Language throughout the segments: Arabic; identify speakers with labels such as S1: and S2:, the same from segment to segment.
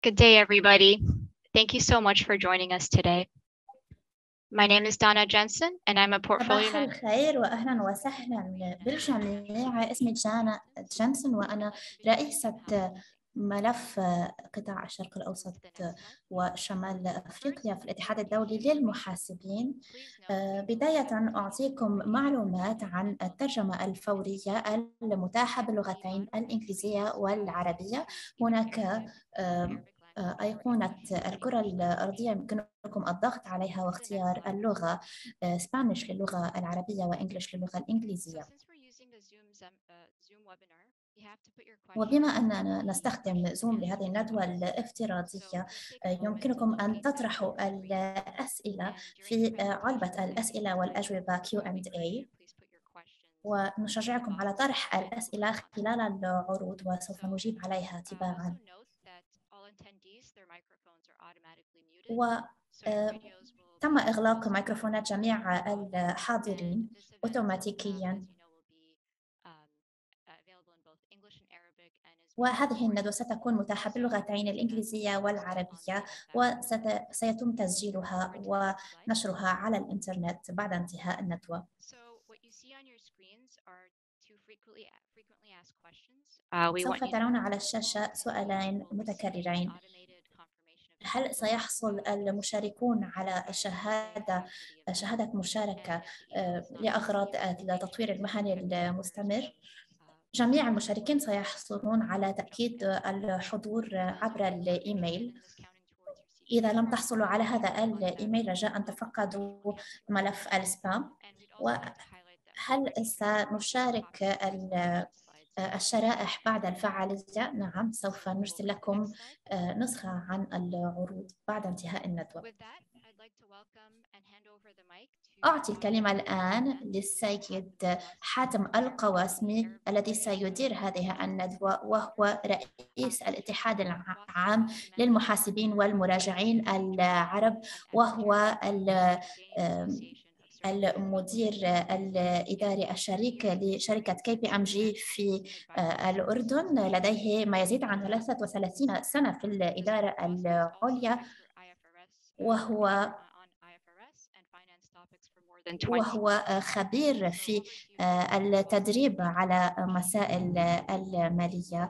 S1: Good day, everybody. Thank you so much for joining us today. My name is Donna Jensen, and I'm a portfolio
S2: صباح الخير وأهلا وسهلا بالجميع. اسمي جانا جنسون وأنا رئيسة ملف قطاع الشرق الأوسط وشمال أفريقيا في الاتحاد الدولي للمحاسبين. بداية أعطيكم معلومات عن الترجمة الفورية المتاحة باللغتين الإنجليزية والعربية. هناك أيقونة الكرة الأرضية يمكنكم الضغط عليها واختيار اللغة سبانيش للغة العربية وإنجليش للغة الإنجليزية. وبما أننا نستخدم زوم لهذه الندوة الافتراضية يمكنكم أن تطرحوا الأسئلة في علبة الأسئلة والأجوبة Q&A، ونشجعكم على طرح الأسئلة خلال العروض وسوف نجيب عليها تباعاً. وتم إغلاق ميكروفونات جميع الحاضرين أوتوماتيكياً. وهذه الندوة ستكون متاحة باللغتين الإنجليزية والعربية، وسيتم تسجيلها ونشرها على الإنترنت بعد انتهاء الندوة. سوف ترون على الشاشة سؤالين متكررين. هل سيحصل المشاركون على شهادة مشاركة لأغراض التطوير المهني المستمر؟ جميع المشاركين سيحصلون على تأكيد الحضور عبر الإيميل. إذا لم تحصلوا على هذا الإيميل رجاء أن تفقدوا ملف السبام. وهل سنشارك الشرائح بعد الفعالية؟ نعم، سوف نرسل لكم نسخة عن العروض بعد انتهاء الندوة. أعطي الكلمة الآن للسيد حاتم القواسمي الذي سيدير هذه الندوة، وهو رئيس الاتحاد العام للمحاسبين والمراجعين العرب، وهو المدير الإداري الشريك لشركة KPMG في الأردن. لديه ما يزيد عن 33 سنة في الإدارة العليا، وهو خبير في التدريب على مسائل المالية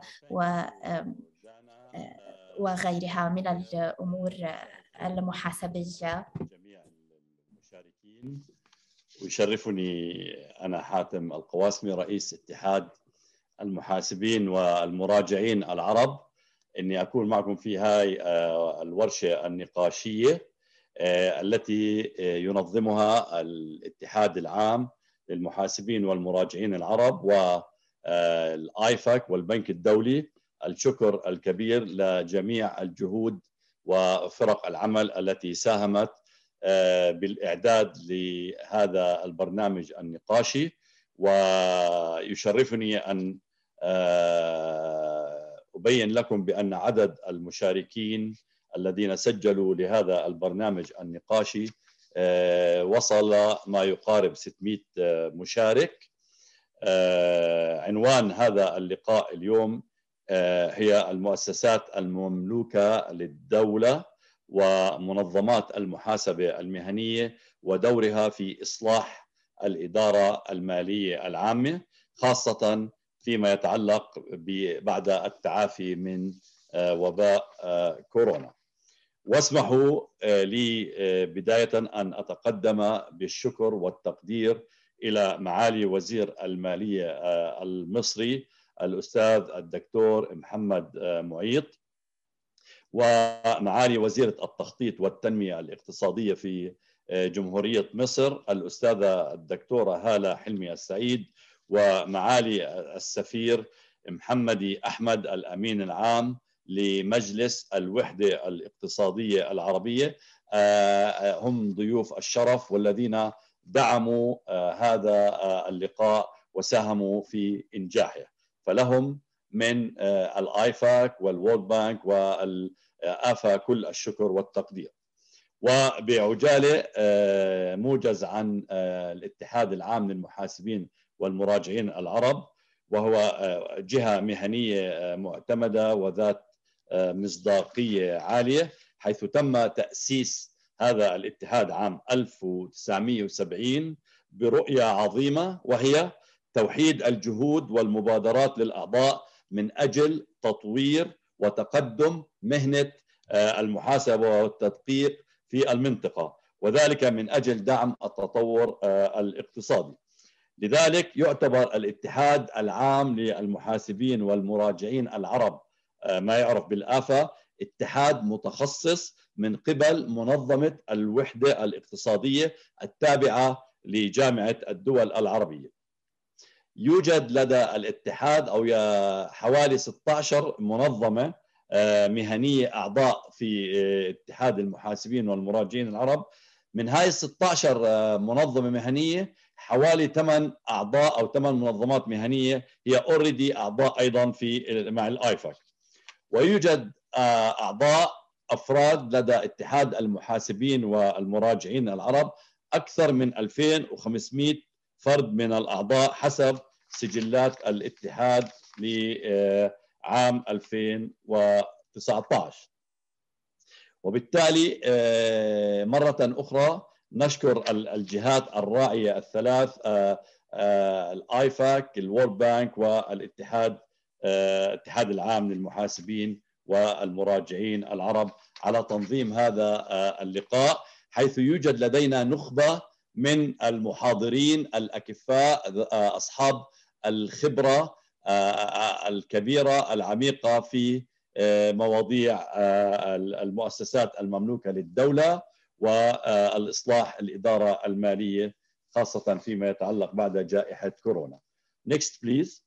S2: وغيرها من الأمور المحاسبية.
S3: جميع المشاركين، ويشرفني أنا حاتم القواسمي رئيس اتحاد المحاسبين والمراجعين العرب إني أكون معكم في هاي الورشة النقاشية التي ينظمها الاتحاد العام للمحاسبين والمراجعين العرب والآيفاك والبنك الدولي. الشكر الكبير لجميع الجهود وفرق العمل التي ساهمت بالإعداد لهذا البرنامج النقاشي. ويشرفني أن أبين لكم بأن عدد المشاركين الذين سجلوا لهذا البرنامج النقاشي وصل ما يقارب 600 مشارك. عنوان هذا اللقاء اليوم هي المؤسسات المملوكة للدولة ومنظمات المحاسبة المهنية ودورها في إصلاح الإدارة المالية العامة، خاصة فيما يتعلق بعد التعافي من وباء كورونا. واسمحوا لي بداية أن أتقدم بالشكر والتقدير إلى معالي وزير المالية المصري الأستاذ الدكتور محمد معيط، ومعالي وزيرة التخطيط والتنمية الاقتصادية في جمهورية مصر الأستاذة الدكتورة هالة حلمي السعيد، ومعالي السفير محمدي أحمد الأمين العام لمجلس الوحدة الاقتصادية العربية. هم ضيوف الشرف والذين دعموا هذا اللقاء وساهموا في إنجاحه، فلهم من الآيفاك والوورلد بانك والآفا كل الشكر والتقدير. وبعجالة موجز عن الاتحاد العام للمحاسبين والمراجعين العرب، وهو جهة مهنية معتمدة وذات مصداقية عالية، حيث تم تأسيس هذا الاتحاد عام 1970 برؤية عظيمة، وهي توحيد الجهود والمبادرات للأعضاء من أجل تطوير وتقدم مهنة المحاسبة والتدقيق في المنطقة، وذلك من أجل دعم التطور الاقتصادي. لذلك يعتبر الاتحاد العام للمحاسبين والمراجعين العرب، ما يعرف بالآفا، اتحاد متخصص من قبل منظمة الوحدة الاقتصادية التابعة لجامعة الدول العربية. يوجد لدى الاتحاد حوالي 16 منظمة مهنية أعضاء في اتحاد المحاسبين والمراجعين العرب. من هاي 16 منظمة مهنية حوالي 8 أعضاء أو 8 منظمات مهنية هي already أعضاء أيضا مع الآيفاك. ويوجد أفراد لدى اتحاد المحاسبين والمراجعين العرب أكثر من 2500 فرد من الأعضاء حسب سجلات الاتحاد لعام 2019. وبالتالي مرة أخرى نشكر الجهات الراعية الثلاث، الآيفاك، الورد بانك، والاتحاد العام للمحاسبين والمراجعين العرب على تنظيم هذا اللقاء، حيث يوجد لدينا نخبة من المحاضرين الأكفاء أصحاب الخبرة الكبيرة العميقة في مواضيع المؤسسات المملوكة للدولة والإصلاح الإدارة المالية، خاصة فيما يتعلق بعد جائحة كورونا. Next please.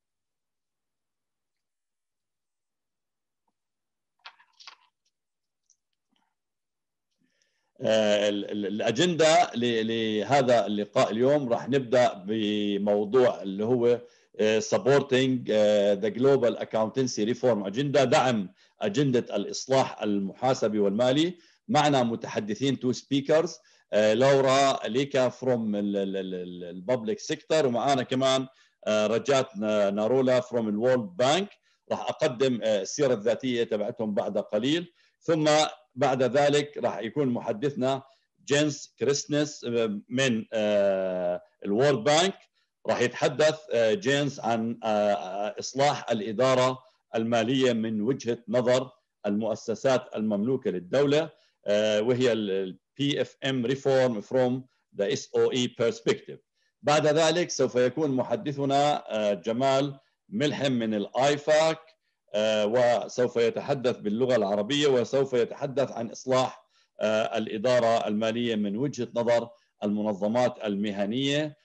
S3: الأجندة لهذا اللقاء اليوم راح نبدأ بموضوع اللي هو supporting the global accountancy reform agenda، دعم أجندة الإصلاح المحاسبي والمالي. معنا متحدثين two speakers، لورا ليكا from الببليك سيكتور، ومعنا كمان رجات نارولا from الورلد بانك. راح أقدم السيرة الذاتية تبعتهم بعد قليل، ثم بعد ذلك راح يكون محدثنا جينس كريستنس من الورلد بانك. راح يتحدث جينس عن إصلاح الإدارة المالية من وجهة نظر المؤسسات المملوكة للدولة، وهي ال PFM reform from the SOE perspective. بعد ذلك سوف يكون محدثنا جمال ملهم من الآيفاك، وسوف يتحدث باللغة العربية، وسوف يتحدث عن إصلاح الإدارة المالية من وجهة نظر المنظمات المهنية.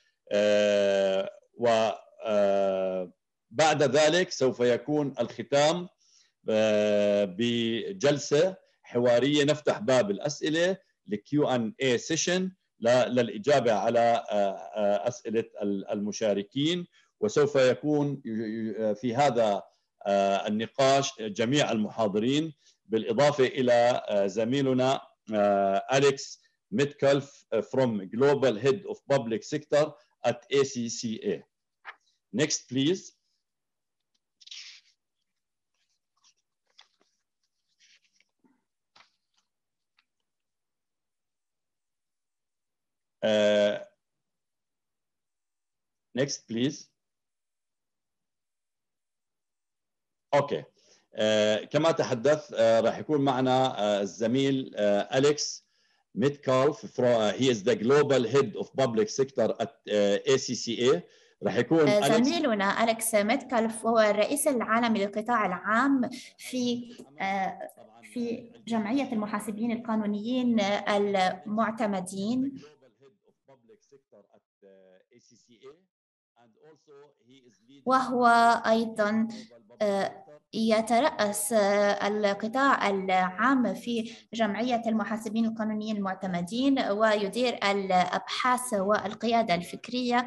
S3: وبعد ذلك سوف يكون الختام بجلسة حوارية، نفتح باب الأسئلة Q&A session للإجابة على أسئلة المشاركين. وسوف يكون في هذا النقاش جميع المحاضرين، بالإضافة إلى زميلنا أليكس ميتكالف from Global Head of Public Sector at ACCA. Next please. Next please. اوكي. كما تحدث راح يكون معنا الزميل أليكس ميتكالف. he is the global head of public sector at ACCA. راح يكون
S2: زميلنا أليكس ميتكالف هو الرئيس العالمي للقطاع العام في جمعية المحاسبين القانونيين المعتمدين، وهو أيضا يترأس القطاع العام في جمعية المحاسبين القانونيين المعتمدين، ويدير الأبحاث والقيادة الفكرية.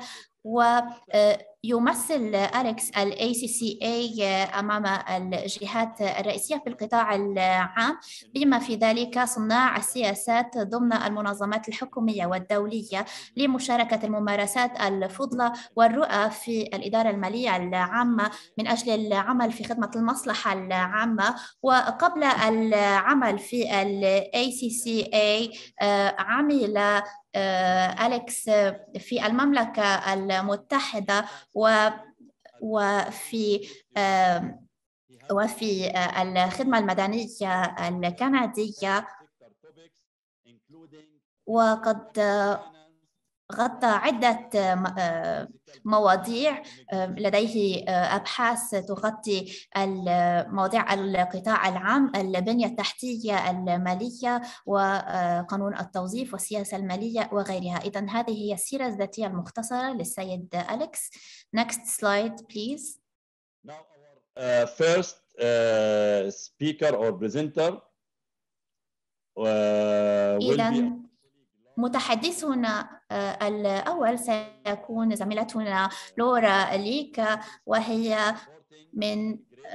S2: ويمثل أليكس ال ACCA أمام الجهات الرئيسية في القطاع العام، بما في ذلك صناع السياسات ضمن المنظمات الحكومية والدولية لمشاركة الممارسات الفضلى والرؤى في الإدارة المالية العامة من أجل العمل العمل في خدمة المصلحة العامة. وقبل العمل في ال ACCA عمل أليكس في المملكة المتحدة وفي الخدمة المدنية الكندية، وقد غطى عدة مواضيع. لديه أبحاث تغطي مواضيع القطاع العام، البنية التحتية المالية وقانون التوظيف والسياسة المالية وغيرها. إذن هذه هي السيرة الذاتية المختصرة للسيد أليكس. Next slide please.
S3: Now our first speaker or presenter will be
S2: متحدثنا الأول سيكون زميلتنا لورا ليكا، وهي من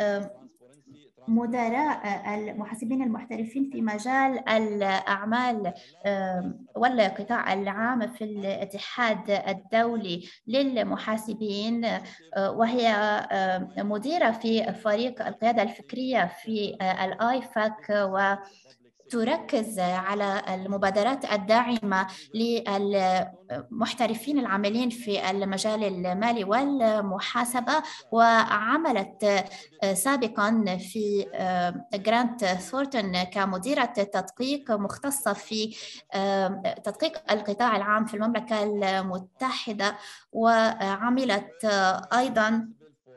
S2: مدراء المحاسبين المحترفين في مجال الأعمال والقطاع العام في الاتحاد الدولي للمحاسبين، وهي مديرة في فريق القيادة الفكرية في الآيفاك، تركز على المبادرات الداعمة للمحترفين العاملين في المجال المالي والمحاسبة، وعملت سابقاً في جرانت ثورنتون كمديرة تدقيق مختصة في تدقيق القطاع العام في المملكة المتحدة، وعملت أيضاً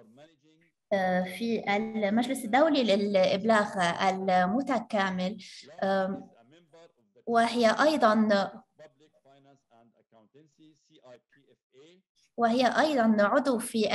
S2: في المجلس الدولي للإبلاغ المتكامل، وهي أيضاً عضو في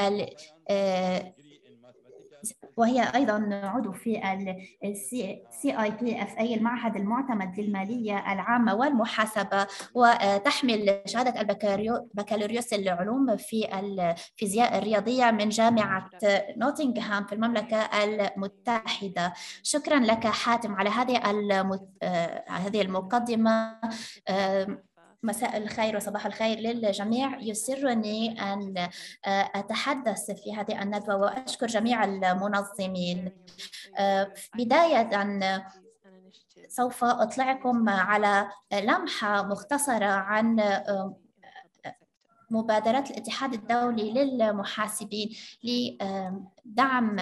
S2: ال CIPFA المعهد المعتمد للمالية العامة والمحاسبة، وتحمل شهادة البكالوريوس العلوم في الفيزياء الرياضية من جامعة نوتنغهام في المملكة المتحدة. شكراً لك حاتم على هذه المقدمة. مساء الخير وصباح الخير للجميع. يسرني أن أتحدث في هذه الندوة وأشكر جميع المنظمين. بداية سوف أطلعكم على لمحة مختصرة عن مبادرات الاتحاد الدولي للمحاسبين لدعم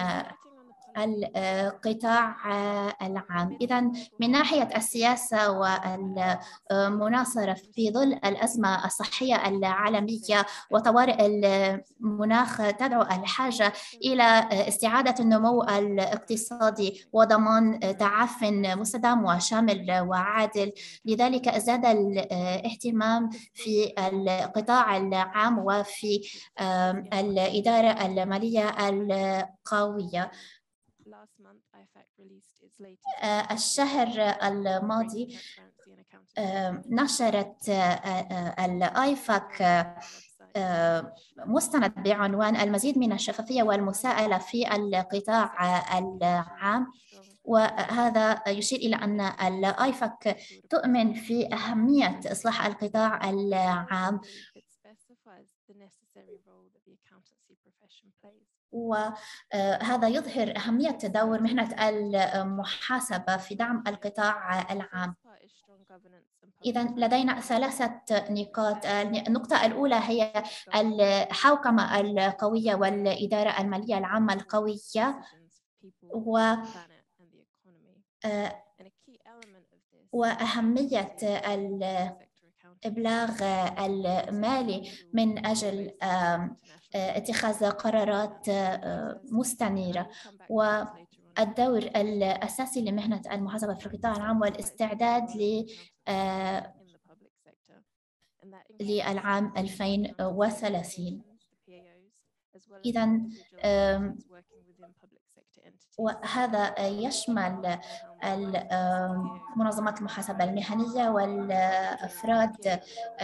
S2: القطاع العام. إذن من ناحية السياسة والمناصرة في ظل الأزمة الصحية العالمية وطوارئ المناخ، تدعو الحاجة إلى استعادة النمو الاقتصادي وضمان تعاف مستدام وشامل وعادل. لذلك ازداد الاهتمام في القطاع العام وفي الإدارة المالية القوية. الشهر الماضي نشرت الآيفاك مستند بعنوان المزيد من الشفافية والمساءلة في القطاع العام، وهذا يشير إلى أن الآيفاك تؤمن في أهمية إصلاح القطاع العام، وهذا يظهر أهمية تدور مهنة المحاسبة في دعم القطاع العام. إذن لدينا ثلاثة نقاط. النقطة الأولى هي الحوكمة القوية والإدارة المالية العامة القوية، وأهمية الإبلاغ المالي من أجل اتخاذ قرارات مستنيرة، والدور الأساسي لمهنة المحاسبة في القطاع العام والاستعداد للعام 2030. إذن وهذا يشمل منظمات المحاسبة المهنية والأفراد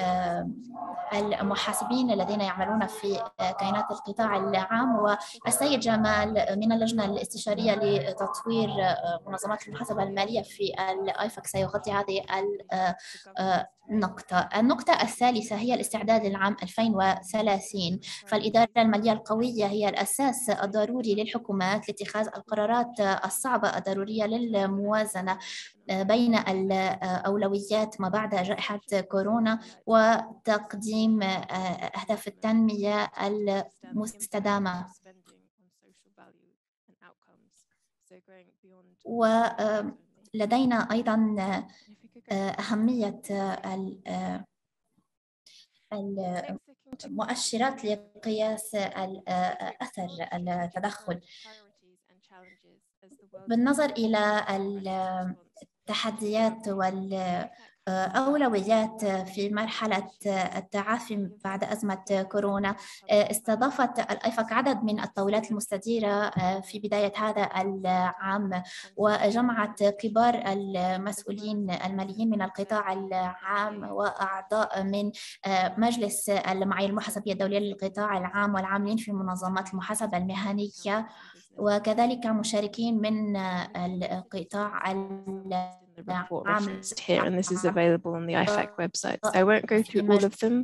S2: المحاسبين الذين يعملون في كيانات القطاع العام، والسيد جمال من اللجنة الاستشارية لتطوير منظمات المحاسبة المالية في الآيفاك سيغطي هذه النقطة الثالثة هي الاستعداد للعام 2030. فالإدارة المالية القوية هي الأساس الضروري للحكومات لاتخاذ القرارات الصعبة الضرورية للموازنة بين الأولويات ما بعد جائحة كورونا وتقديم أهداف التنمية المستدامة. ولدينا أيضاً أهمية المؤشرات لقياس أثر التدخل. بالنظر إلى التحديات والأولويات في مرحلة التعافي بعد أزمة كورونا، استضافت الآيفاك عدد من الطاولات المستديرة في بداية هذا العام، وجمعت كبار المسؤولين الماليين من القطاع العام وأعضاء من مجلس المعايير المحاسبية الدولية للقطاع العام والعاملين في منظمات المحاسبة المهنية، وكذلك مشاركين من القطاع العام.
S4: Here, and this is available on the IFAC website. So I won't go through all of them.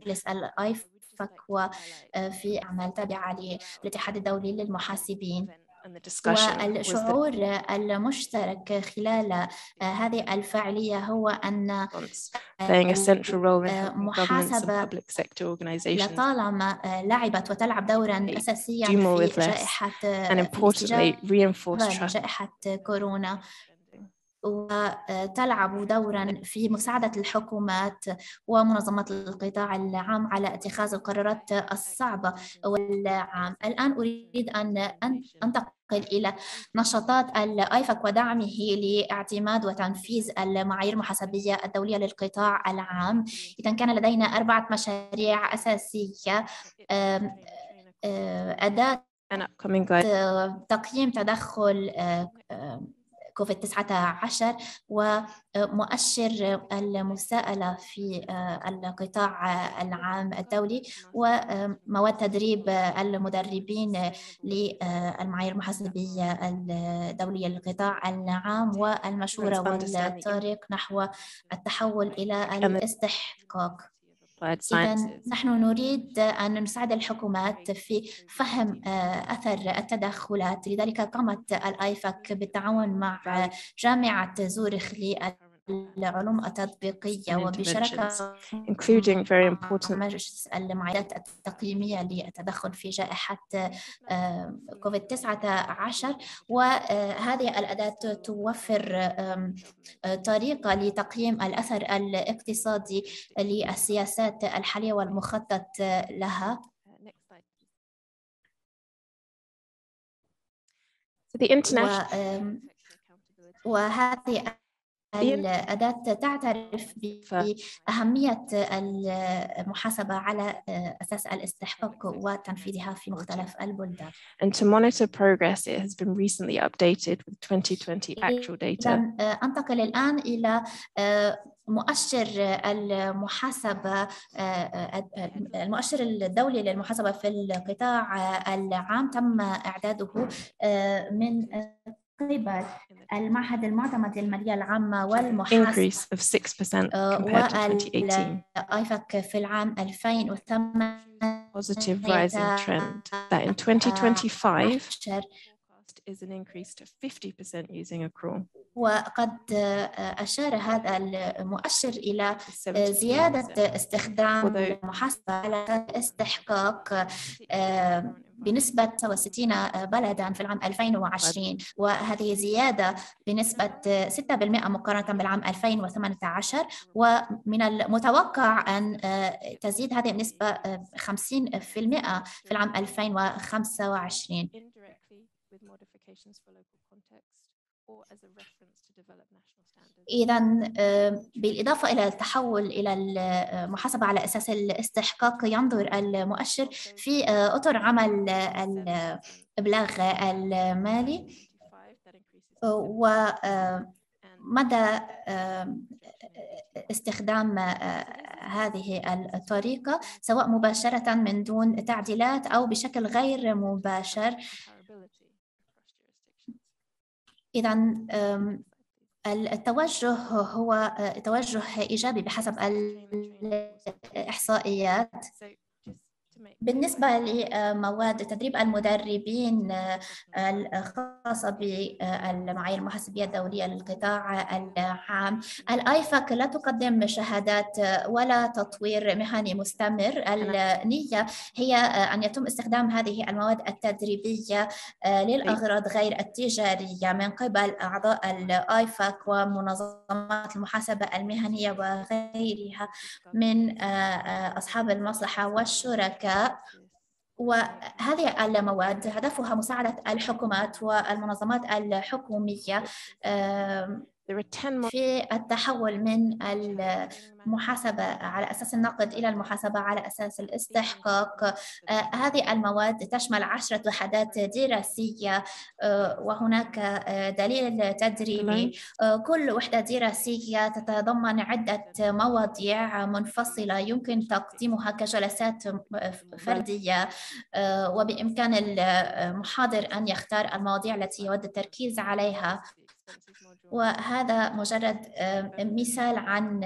S2: وفي أعمال تابعة للاتحاد الدولي للمحاسبين. والشعور المشترك خلال هذه الفعالية هو أن
S4: playing a central role in helping governments and public sector organizations
S2: لطالما لعبت وتلعب دورا أساسيا في جائحة
S4: and importantly reinforce trust
S2: جائحة كورونا، وتلعب دورا في مساعدة الحكومات ومنظمات القطاع العام على اتخاذ القرارات الصعبة والعام. الآن أريد أن أنتقل إلى نشاطات الآيفاك ودعمه لاعتماد وتنفيذ المعايير المحاسبية الدولية للقطاع العام. إذا كان لدينا 4 مشاريع أساسية: أداة تقييم تدخل COVID-19 ومؤشر المساءلة في القطاع العام الدولي، ومواد تدريب المدربين للمعايير المحاسبية الدولية للقطاع العام، والمشورة والطريق نحو التحول إلى الاستحقاق. إذن نحن نريد أن نساعد الحكومات في فهم أثر التدخلات، لذلك قامت الآيفاك بالتعاون مع جامعة زورخ للعلوم التطبيقية وبشراكة
S4: including very important
S2: مجلس المعاييرات التقييمية للتدخل في جائحة COVID-19. وهذه الأداة توفر طريقة لتقييم الأثر الاقتصادي للسياسات الحالية والمخطط لها. وهذه الأداة تعترف بأهمية المحاسبة على أساس الاستحقاق وتنفيذها في مختلف البلدان.
S4: And to monitor progress, it has been recently updated with 2020 actual data.
S2: أنتقل الآن إلى مؤشر المحاسبة، المؤشر الدولي للمحاسبة في القطاع العام. تم إعداده من قبل المعهد المعتمد للمالية العامة والمحاسبة
S4: increase of 6% compared to 2018.
S2: آيفاك في العام 2008
S4: positive rising trend that in 2025 is an increase to 50% using accrual.
S2: وقد أشار هذا المؤشر إلى زيادة استخدام المحاسبة على استحقاق بنسبة 67 بلداً في العام 2020، وهذه زيادة بنسبة 6% مقارنة بالعام 2018، ومن المتوقع أن تزيد هذه النسبة 50% في العام 2025. إذن بالإضافة إلى التحول إلى المحاسبة على أساس الاستحقاق، ينظر المؤشر في أطر عمل الإبلاغ المالي، مدى استخدام هذه الطريقة سواء مباشرة من دون تعديلات أو بشكل غير مباشر. إذن التوجه هو توجه إيجابي بحسب الإحصائيات. بالنسبة لمواد تدريب المدربين الخاصة بالمعايير المحاسبية الدولية للقطاع العام، الآيفاك لا تقدم شهادات ولا تطوير مهني مستمر. النية هي أن يتم استخدام هذه المواد التدريبية للأغراض غير التجارية من قبل أعضاء الآيفاك ومنظمات المحاسبة المهنية وغيرها من أصحاب المصلحة والشركاء. وهذه المواد هدفها مساعدة الحكومات والمنظمات الحكومية في التحول من المحاسبة على أساس النقد إلى المحاسبة على أساس الاستحقاق. هذه المواد تشمل 10 وحدات دراسية وهناك دليل تدريبي. كل وحدة دراسية تتضمن عدة مواضيع منفصلة يمكن تقديمها كجلسات فردية، وبإمكان المحاضر أن يختار المواضيع التي يود التركيز عليها. وهذا مجرد مثال عن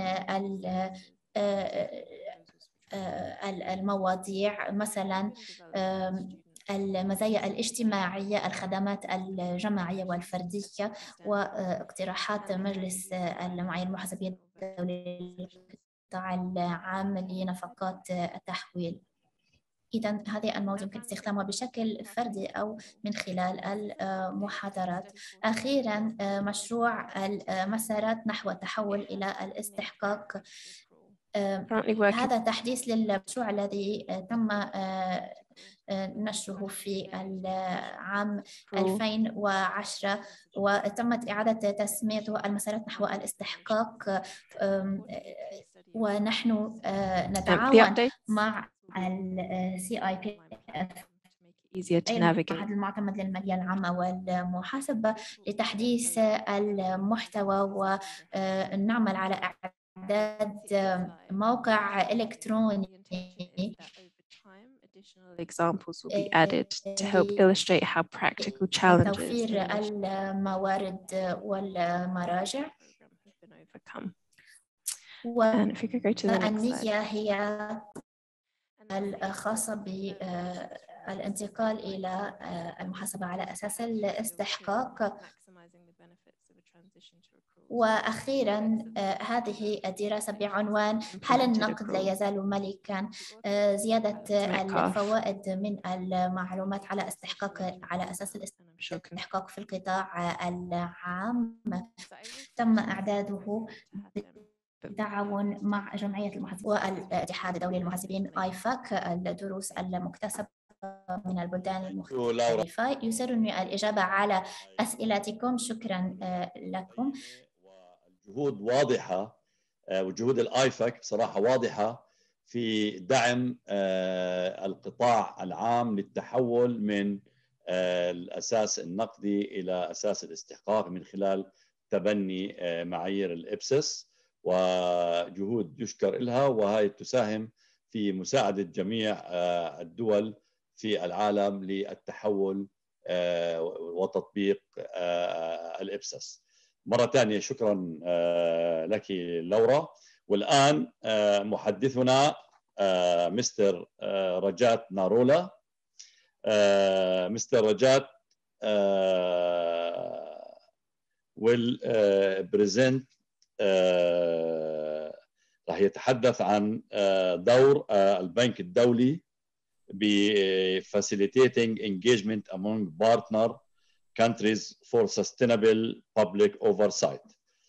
S2: المواضيع، مثلا المزايا الاجتماعية، الخدمات الجماعية والفردية، واقتراحات مجلس المعايير المحاسبية الدولية للقطاع العام لنفقات التحويل. إذن هذه المواد يمكن استخدامها بشكل فردي أو من خلال المحاضرات. أخيراً، مشروع المسارات نحو التحول إلى الاستحقاق. هذا تحديث للمشروع الذي تم نشره في العام 2010 وتمت إعادة تسميته المسارات نحو الاستحقاق. ونحن نتعاون مع CIPF المعهد المعتمد للمالية العامة والمحاسبة لتحديث المحتوى، ونعمل على إعداد موقع إلكتروني.
S4: Examples will be added to help illustrate how practical challenges
S2: توفير الموارد والمراجع. والنية هي الخاصة بالانتقال إلى المحاسبة على أساس الاستحقاق. وأخيراً، هذه الدراسة بعنوان هل النقد لا يزال ملكاً؟ زيادة الفوائد من المعلومات على استحقاق على أساس الاستحقاق في القطاع العام تم إعداده بالتعاون مع جمعية المحاسبين والاتحاد الدولي للمحاسبين IFAC. الدروس المكتسبة من البلدان المختلفة. يسرني الإجابة على أسئلتكم. شكرا لكم.
S3: الجهود واضحة، وجهود الآيفاك بصراحة واضحة في دعم القطاع العام للتحول من الأساس النقدي إلى أساس الاستحقاق من خلال تبني معايير الإبسس، وجهود يشكر لها، وهي تساهم في مساعدة جميع الدول في العالم للتحول وتطبيق الإبسس. مرة ثانية شكرا لك لورا. والآن محدثنا مستر رجات نارولا. مستر رجات will present راح يتحدث عن دور البنك الدولي ب facilitating engagement among partner countries for sustainable public oversight.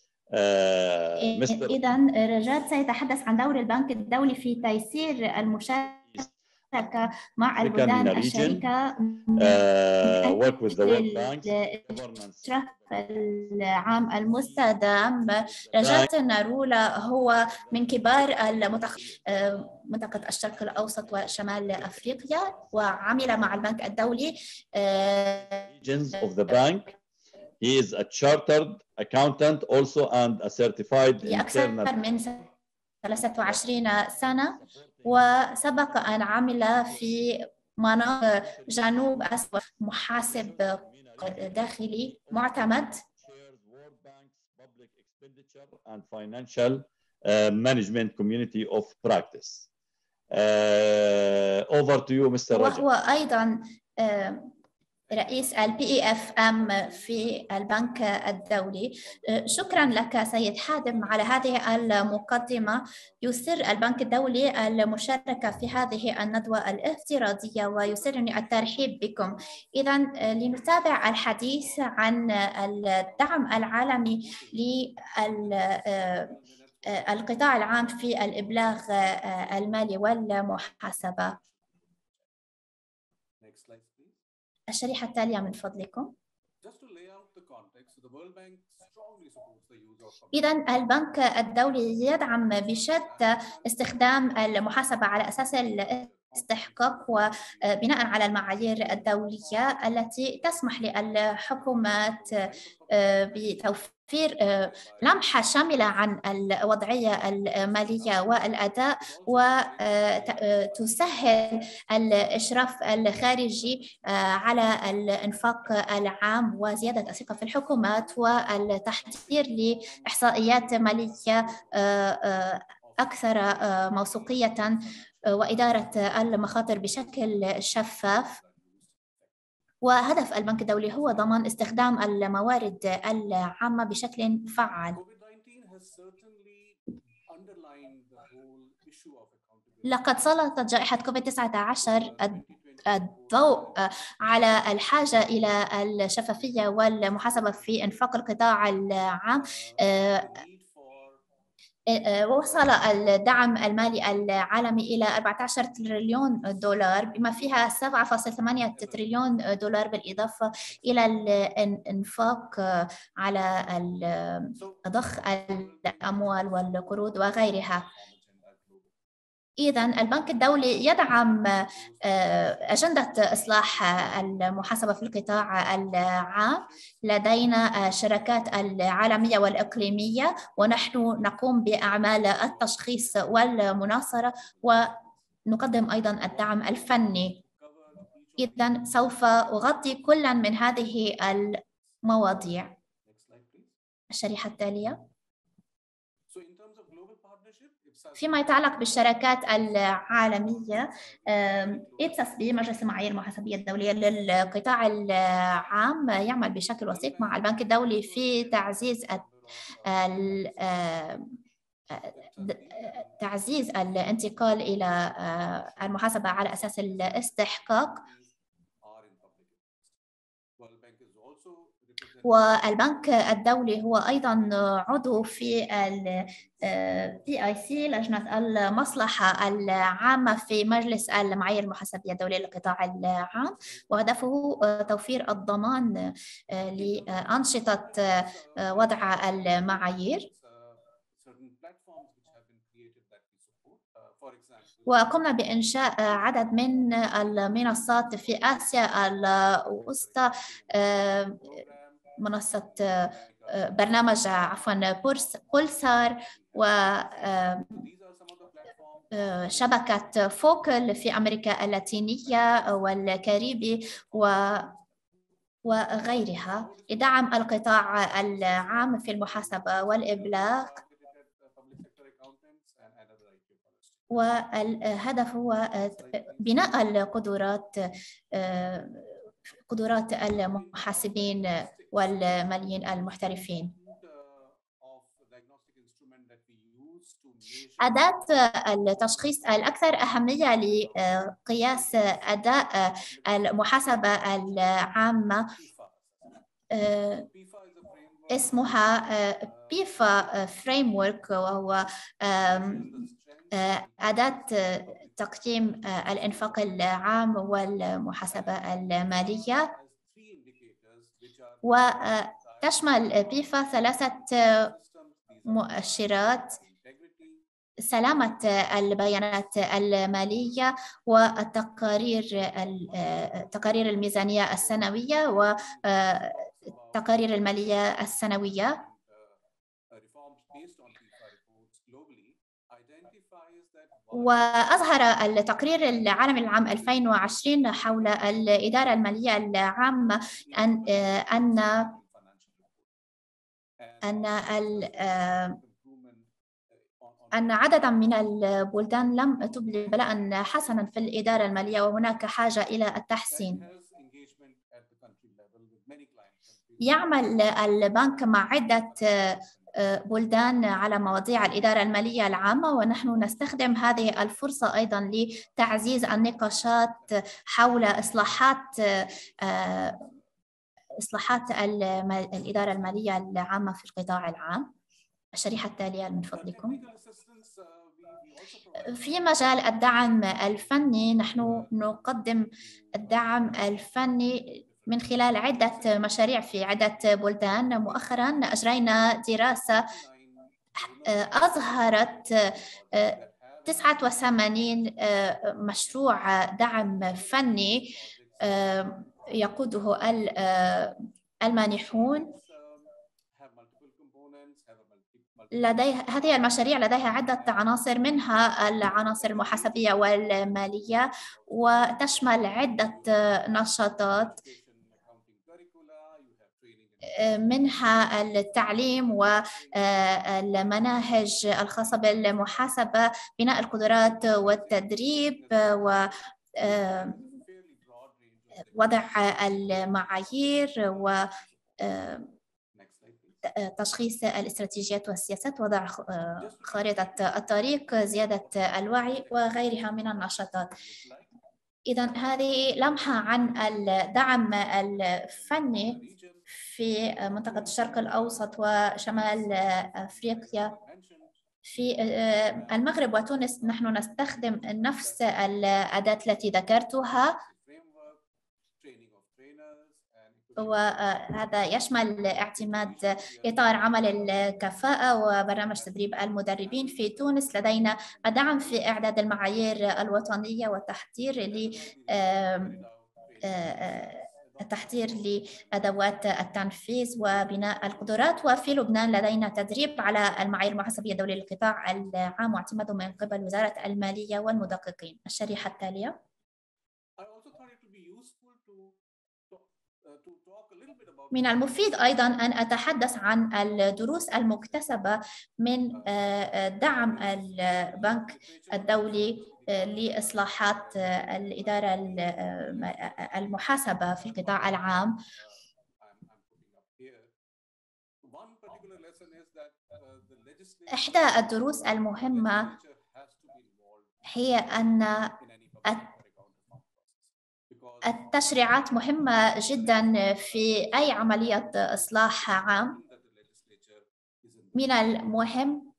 S2: إذن رجات سيتحدث عن دور البنك الدولي في تيسير المشاركة مع البلدان الشريكة
S3: work with the World Bank
S2: العام المستدام. رجات نارولا هو من كبار منطقة الشرق الأوسط وشمال أفريقيا، وعمل مع البنك الدولي
S3: of the bank He is a chartered accountant also and a certified
S2: لأكثر من 23 سنة، وسبق أن عمل في مناطق جنوب آسيا محاسب داخلي معتمد.
S3: And financial management community of practice. Over to you, Mr. Rajat.
S2: وهو أيضا رئيس PAFM في البنك الدولي. شكرا لك سيد حاتم على هذه المقدمة. يسر البنك الدولي المشاركة في هذه الندوة الافتراضية ويسرني الترحيب بكم. إذا لنتابع الحديث عن الدعم العالمي للقطاع العام في الإبلاغ المالي والمحاسبة. الشريحة التالية من فضلكم. إذا البنك الدولي يدعم بشدة استخدام المحاسبة على أساس الاستحقاق وبناء على المعايير الدولية التي تسمح للحكومات بتوفير لمحة شاملة عن الوضعية المالية والأداء، وتسهل الإشراف الخارجي على الإنفاق العام وزيادة الثقة في الحكومات والتحضير لإحصائيات مالية أكثر موثوقية وإدارة المخاطر بشكل شفاف. وهدف البنك الدولي هو ضمان استخدام الموارد العامة بشكل فعال. لقد سلطت جائحة COVID-19 الضوء على الحاجة إلى الشفافية والمحاسبة في إنفاق القطاع العام. وصل الدعم المالي العالمي إلى 14 تريليون دولار بما فيها 7.8 تريليون دولار بالإضافة إلى الإنفاق على ضخ الأموال والقروض وغيرها. إذن البنك الدولي يدعم أجندة إصلاح المحاسبة في القطاع العام. لدينا شركات العالمية والإقليمية، ونحن نقوم بأعمال التشخيص والمناصرة ونقدم أيضا الدعم الفني. إذن سوف أغطي كلا من هذه المواضيع. الشريحة التالية. فيما يتعلق بالشراكات العالمية، IFAC مجلس المعايير المحاسبية الدولية للقطاع العام يعمل بشكل وثيق مع البنك الدولي في تعزيز الانتقال إلى المحاسبة على أساس الاستحقاق. والبنك الدولي هو أيضا عضو في PIC لجنة المصلحة العامة في مجلس المعايير المحاسبية الدولية للقطاع العام، وهدفه توفير الضمان لأنشطة وضع المعايير. وقمنا بإنشاء عدد من المنصات في آسيا الوسطى، منصة برنامج بولسار وشبكة فوكل في أمريكا اللاتينية والكاريبي وغيرها لدعم القطاع العام في المحاسبة والإبلاغ. والهدف هو بناء قدرات المحاسبين والماليين المحترفين. أداة التشخيص الأكثر أهمية لقياس أداء المحاسبة العامة اسمها بيفا فريمورك، وهو أداة تقييم الإنفاق العام والمحاسبة المالية. وتشمل بيفا 3 مؤشرات: سلامة البيانات المالية وتقارير الميزانية السنوية التقارير المالية السنوية. وأظهر التقرير العالمي العام 2020 حول الإدارة المالية العامة أن عدداً من البلدان لم تبلغ بلاءً حسناً في الإدارة المالية، وهناك حاجة إلى التحسين. يعمل البنك مع عدة بلدان على مواضيع الإدارة المالية العامة، ونحن نستخدم هذه الفرصة أيضاً لتعزيز النقاشات حول إصلاحات الإدارة المالية العامة في القطاع العام. الشريحة التالية من فضلكم. في مجال الدعم الفني، نحن نقدم الدعم الفني من خلال عدة مشاريع في عدة بلدان. مؤخراً أجرينا دراسة أظهرت 89 مشروع دعم فني يقوده المانحون. هذه المشاريع لديها عدة عناصر، منها العناصر المحاسبية والمالية، وتشمل عدة نشاطات، منها التعليم والمناهج الخاصة بالمحاسبة، بناء القدرات والتدريب، ووضع المعايير و تشخيص الاستراتيجيات والسياسات، وضع خارطة الطريق، زيادة الوعي وغيرها من النشاطات. إذن هذه لمحة عن الدعم الفني في منطقة الشرق الأوسط وشمال أفريقيا. في المغرب وتونس نحن نستخدم نفس الأداة التي ذكرتها، وهذا يشمل اعتماد إطار عمل الكفاءة وبرنامج تدريب المدربين. في تونس لدينا الدعم في إعداد المعايير الوطنية والتحضير لأدوات التنفيذ وبناء القدرات. وفي لبنان لدينا تدريب على المعايير المحاسبية الدولية للقطاع العام واعتماده من قبل وزارة المالية والمدققين. الشريحة التالية. من المفيد أيضاً أن أتحدث عن الدروس المكتسبة من دعم البنك الدولي لإصلاحات الإدارة المحاسبة في القطاع العام. إحدى الدروس المهمة هي أن التشريعات مهمة جداً في أي عملية إصلاح عام. من المهم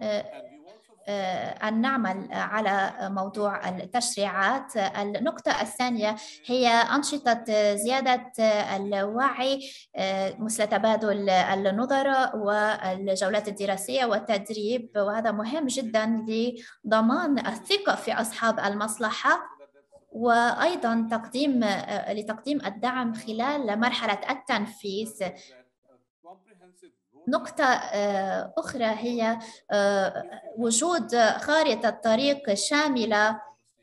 S2: أن نعمل على موضوع التشريعات. النقطة الثانية هي أنشطة زيادة الوعي مثل تبادل النظراء والجولات الدراسية والتدريب، وهذا مهم جداً لضمان الثقة في أصحاب المصلحة، وأيضاً لتقديم الدعم خلال مرحلة التنفيذ. نقطة أخرى هي وجود خارطة طريق شاملة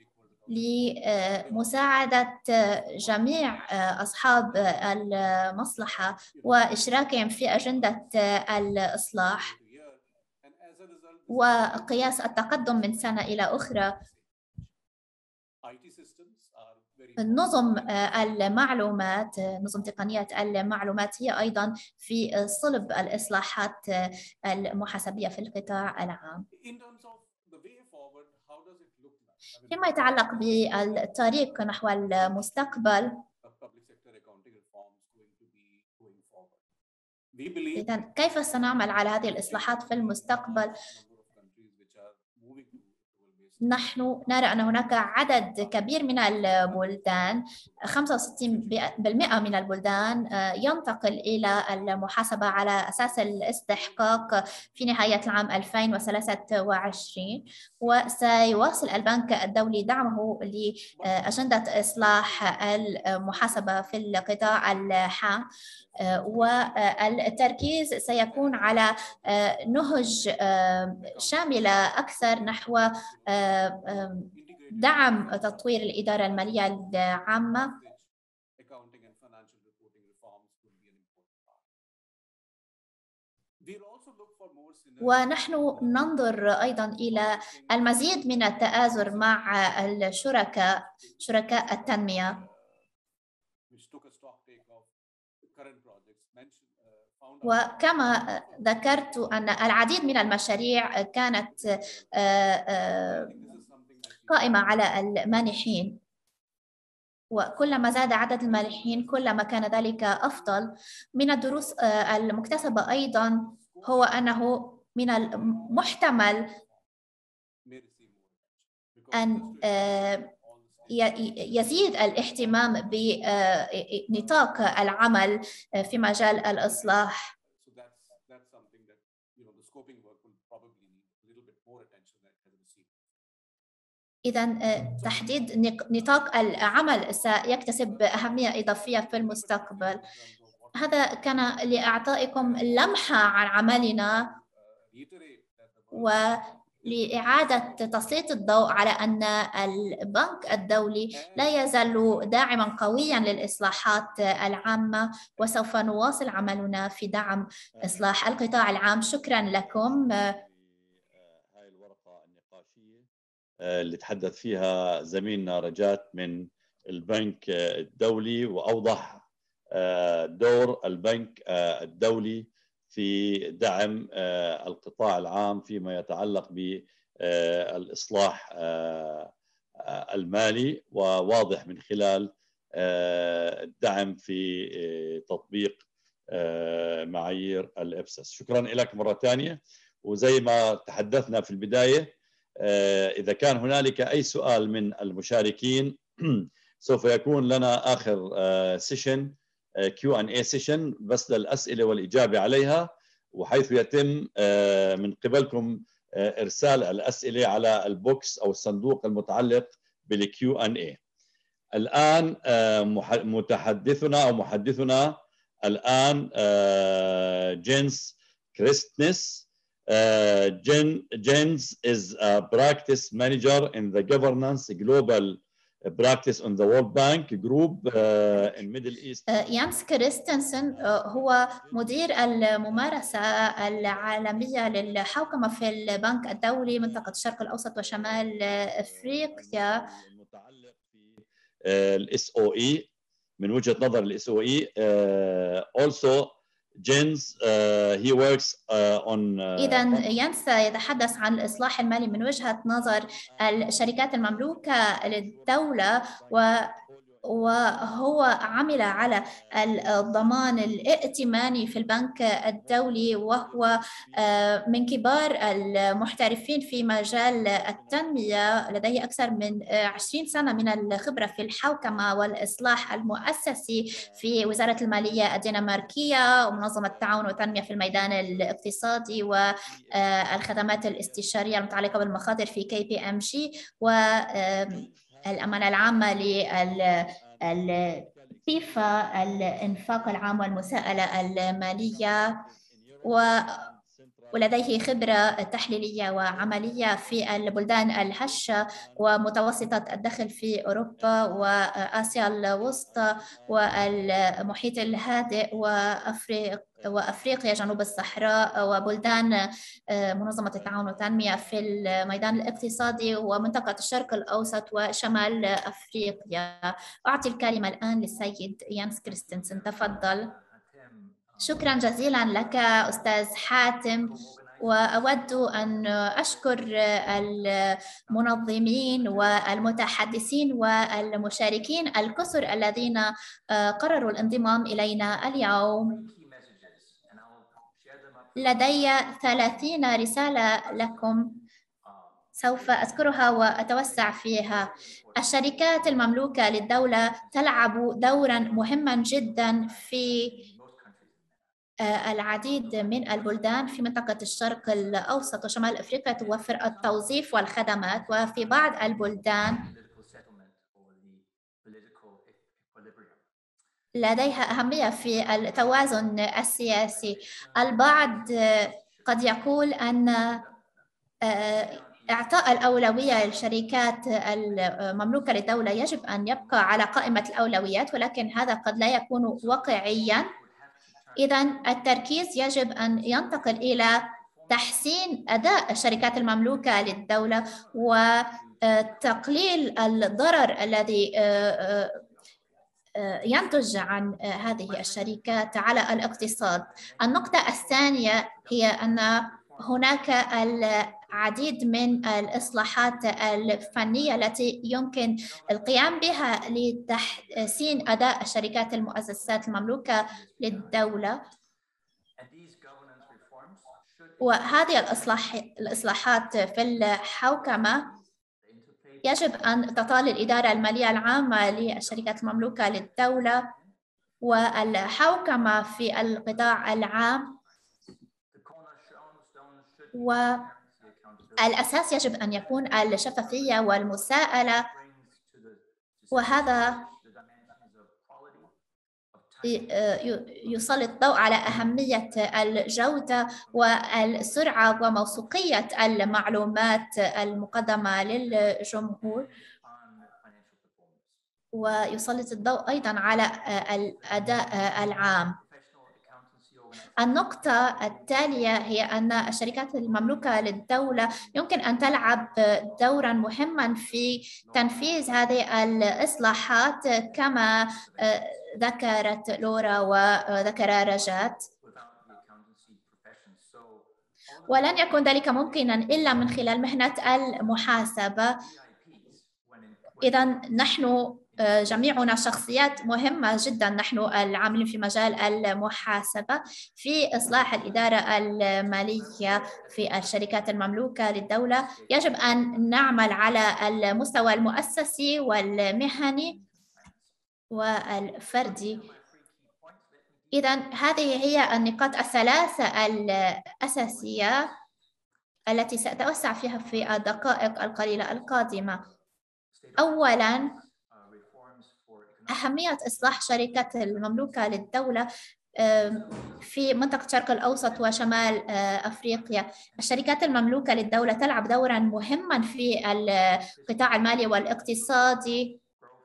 S2: لمساعدة جميع أصحاب المصلحة وإشراكهم في أجندة الإصلاح وقياس التقدم من سنة إلى أخرى. نظم المعلومات، نظم تقنيات المعلومات هي أيضاً في صلب الإصلاحات المحاسبية في القطاع العام. فيما يتعلق بالطريق نحو المستقبل، إذن كيف سنعمل على هذه الإصلاحات في المستقبل؟ نحن نرى أن هناك عدد كبير من البلدان، 65% من البلدان ينتقل إلى المحاسبة على أساس الاستحقاق في نهاية العام 2023، وسيواصل البنك الدولي دعمه لأجندة إصلاح المحاسبة في القطاع العام، والتركيز سيكون على نهج شاملة أكثر نحو دعم تطوير الإدارة المالية العامة. ونحن ننظر أيضا إلى المزيد من التآزر مع شركاء التنمية. وكما ذكرت أن العديد من المشاريع كانت قائمة على المانحين، وكلما زاد عدد المانحين كلما كان ذلك أفضل. من الدروس المكتسبة أيضا هو أنه من المحتمل أن يزيد الاهتمام بنطاق العمل في مجال الإصلاح. إذن تحديد نطاق العمل سيكتسب أهمية إضافية في المستقبل. هذا كان لإعطائكم لمحة عن عملنا ولإعادة تسليط الضوء على أن البنك الدولي لا يزال داعماً قوياً للإصلاحات العامة، وسوف نواصل عملنا في دعم إصلاح القطاع العام. شكراً لكم.
S3: هاي الورقة النقاشية اللي تحدث فيها زميلنا رجات من البنك الدولي، وأوضح دور البنك الدولي في دعم القطاع العام فيما يتعلق بالإصلاح المالي، وواضح من خلال الدعم في تطبيق معايير الإبسس. شكرا لك مرة ثانية. وزي ما تحدثنا في البداية، إذا كان هنالك أي سؤال من المشاركين سوف يكون لنا آخر سيشن Q&A سيشن بس للأسئلة والإجابة عليها، وحيث يتم من قبلكم إرسال الأسئلة على البوكس أو الصندوق المتعلق بالQ&A. الآن محدثنا الآن جينس كريستنس. Jens is a practice manager in the governance global practice on the World Bank Group in Middle East.
S2: يانس كريستنسن هو مدير الممارسة العالمية للحوكمة في البنك الدولي منطقة الشرق الأوسط وشمال أفريقيا.
S3: المتعلق في SOE من وجهة نظر SOE. Also Jens he works on
S2: إذن يانس يتحدث عن الإصلاح المالي من وجهة نظر الشركات المملوكة للدولة، وهو عمل على الضمان الائتماني في البنك الدولي، وهو من كبار المحترفين في مجال التنمية. لديه أكثر من 20 سنة من الخبرة في الحوكمة والإصلاح المؤسسي في وزارة المالية الدنماركية ومنظمة التعاون والتنمية في الميدان الاقتصادي والخدمات الاستشارية المتعلقة بالمخاطر في KPMG والأمانة العامة للفيفا الإنفاق العام والمساءلة المالية، ولديه خبرة تحليلية وعملية في البلدان الهشة ومتوسطة الدخل في أوروبا وآسيا الوسطى والمحيط الهادئ وأفريقيا جنوب الصحراء وبلدان منظمة التعاون والتنمية في الميدان الاقتصادي ومنطقة الشرق الأوسط وشمال أفريقيا. أعطي الكلمة الآن للسيد يانس كريستنسن، تفضل. شكرا جزيلا لك أستاذ حاتم، وأود أن أشكر المنظمين والمتحدثين والمشاركين الكثر الذين قرروا الانضمام إلينا اليوم. لدي 30 رسالة لكم سوف أذكرها وأتوسع فيها. الشركات المملوكة للدولة تلعب دورا مهما جدا في العديد من البلدان في منطقة الشرق الأوسط وشمال أفريقيا، توفر التوظيف والخدمات، وفي بعض البلدان لديها أهمية في التوازن السياسي. البعض قد يقول أن إعطاء الأولوية للشركات المملوكة للدولة يجب أن يبقى على قائمة الأولويات، ولكن هذا قد لا يكون واقعياً. إذن التركيز يجب أن ينتقل إلى تحسين أداء الشركات المملوكة للدولة وتقليل الضرر الذي ينتج عن هذه الشركات على الاقتصاد. النقطة الثانية هي أن هناك العديد من الإصلاحات الفنية التي يمكن القيام بها لتحسين أداء الشركات المؤسسات المملوكة للدولة، وهذه الإصلاحات في الحوكمة يجب أن تطال الإدارة المالية العامة للشركات المملوكة للدولة والحوكمة في القطاع العام، والأساس يجب أن يكون الشفافية والمساءلة، وهذا يسلط الضوء على أهمية الجودة والسرعة وموثوقية المعلومات المقدمة للجمهور، ويسلط الضوء أيضاً على الأداء العام. النقطة التالية هي أن الشركات المملوكة للدولة يمكن أن تلعب دورا مهما في تنفيذ هذه الإصلاحات كما ذكرت لورا وذكر رجات، ولن يكون ذلك ممكنا إلا من خلال مهنة المحاسبة. إذن نحن جميعنا شخصيات مهمة جدا، نحن العاملين في مجال المحاسبة في إصلاح الإدارة المالية في الشركات المملوكة للدولة. يجب أن نعمل على المستوى المؤسسي والمهني والفردي. إذن هذه هي النقاط الثلاثة الأساسية التي سأتوسع فيها في الدقائق القليلة القادمة. أولاً، أهمية إصلاح شركات المملوكة للدولة في منطقة الشرق الأوسط وشمال أفريقيا. الشركات المملوكة للدولة تلعب دورا مهما في القطاع المالي والاقتصادي.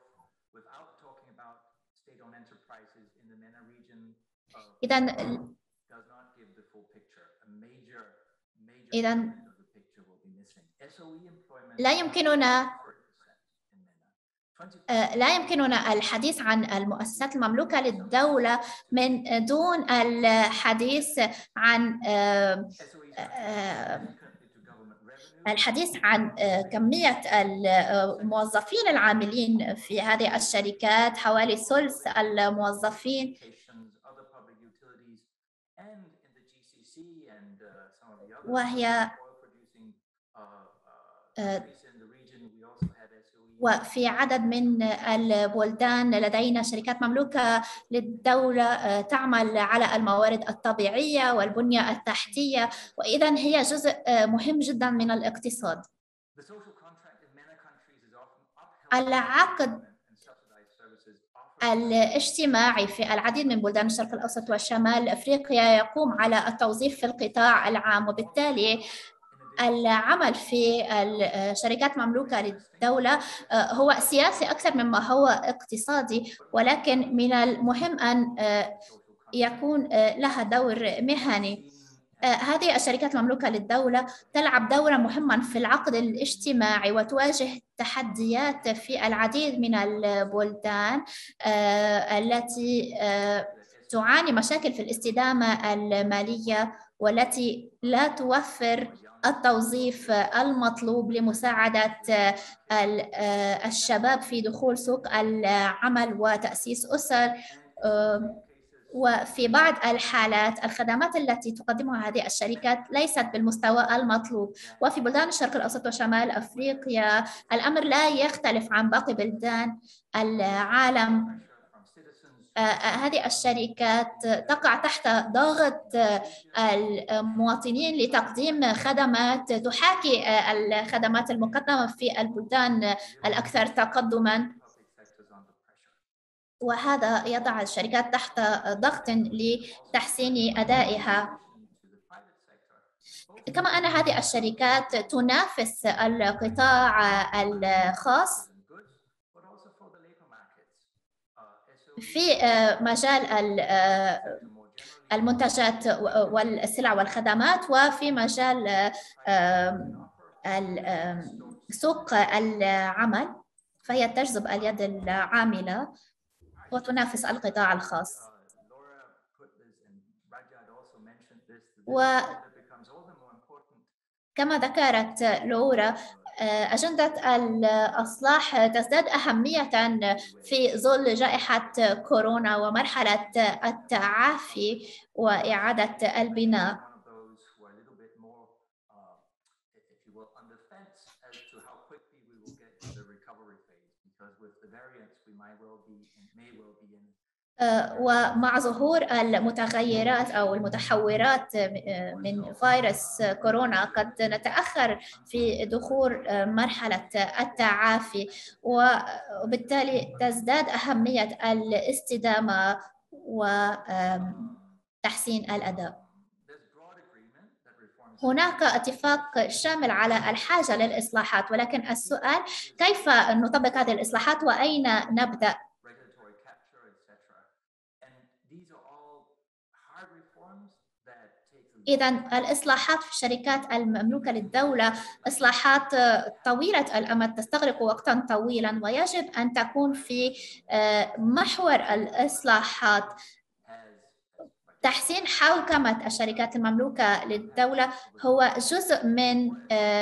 S2: إذن لا يمكننا الحديث عن المؤسسات المملوكة للدولة من دون الحديث عن كمية الموظفين العاملين في هذه الشركات، حوالي ثلث الموظفين، وفي عدد من البلدان لدينا شركات مملوكة للدولة تعمل على الموارد الطبيعية والبنية التحتية، وإذن هي جزء مهم جدا من الاقتصاد. العقد الاجتماعي في العديد من بلدان الشرق الأوسط وشمال أفريقيا يقوم على التوظيف في القطاع العام، وبالتالي العمل في الشركات مملوكة للدولة هو سياسي أكثر مما هو اقتصادي، ولكن من المهم أن يكون لها دور مهني. هذه الشركات المملوكة للدولة تلعب دورا مهما في العقد الاجتماعي وتواجه تحديات في العديد من البلدان التي تعاني مشاكل في الاستدامة المالية، والتي لا توفر التوظيف المطلوب لمساعدة الشباب في دخول سوق العمل وتأسيس أسر. وفي بعض الحالات الخدمات التي تقدمها هذه الشركات ليست بالمستوى المطلوب. وفي بلدان الشرق الأوسط وشمال أفريقيا الأمر لا يختلف عن باقي بلدان العالم. هذه الشركات تقع تحت ضغط المواطنين لتقديم خدمات تحاكي الخدمات المقدمة في البلدان الأكثر تقدماً، وهذا يضع الشركات تحت ضغط لتحسين أدائها. كما أن هذه الشركات تنافس القطاع الخاص في مجال المنتجات والسلع والخدمات، وفي مجال سوق العمل، فهي تجذب اليد العاملة وتنافس القطاع الخاص. وكما ذكرت لورا، أجندة الإصلاح تزداد أهمية في ظل جائحة كورونا ومرحلة التعافي وإعادة البناء. ومع ظهور المتغيرات أو المتحورات من فيروس كورونا قد نتأخر في دخول مرحلة التعافي، وبالتالي تزداد أهمية الاستدامة وتحسين الأداء. هناك اتفاق شامل على الحاجة للإصلاحات، ولكن السؤال كيف نطبق هذه الإصلاحات وأين نبدأ؟ إذن الإصلاحات في الشركات المملوكة للدولة إصلاحات طويلة الأمد تستغرق وقتاً طويلاً، ويجب أن تكون في محور الإصلاحات تحسين حوكمة الشركات المملوكة للدولة. هو جزء من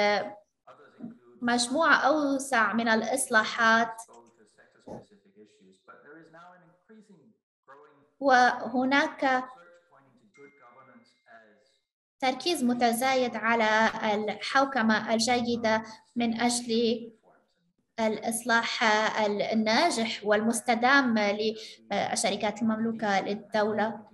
S2: مجموعة أوسع من الإصلاحات، وهناك تركيز متزايد على الحوكمة الجيدة من أجل الإصلاح الناجح والمستدام للشركات المملوكة للدولة.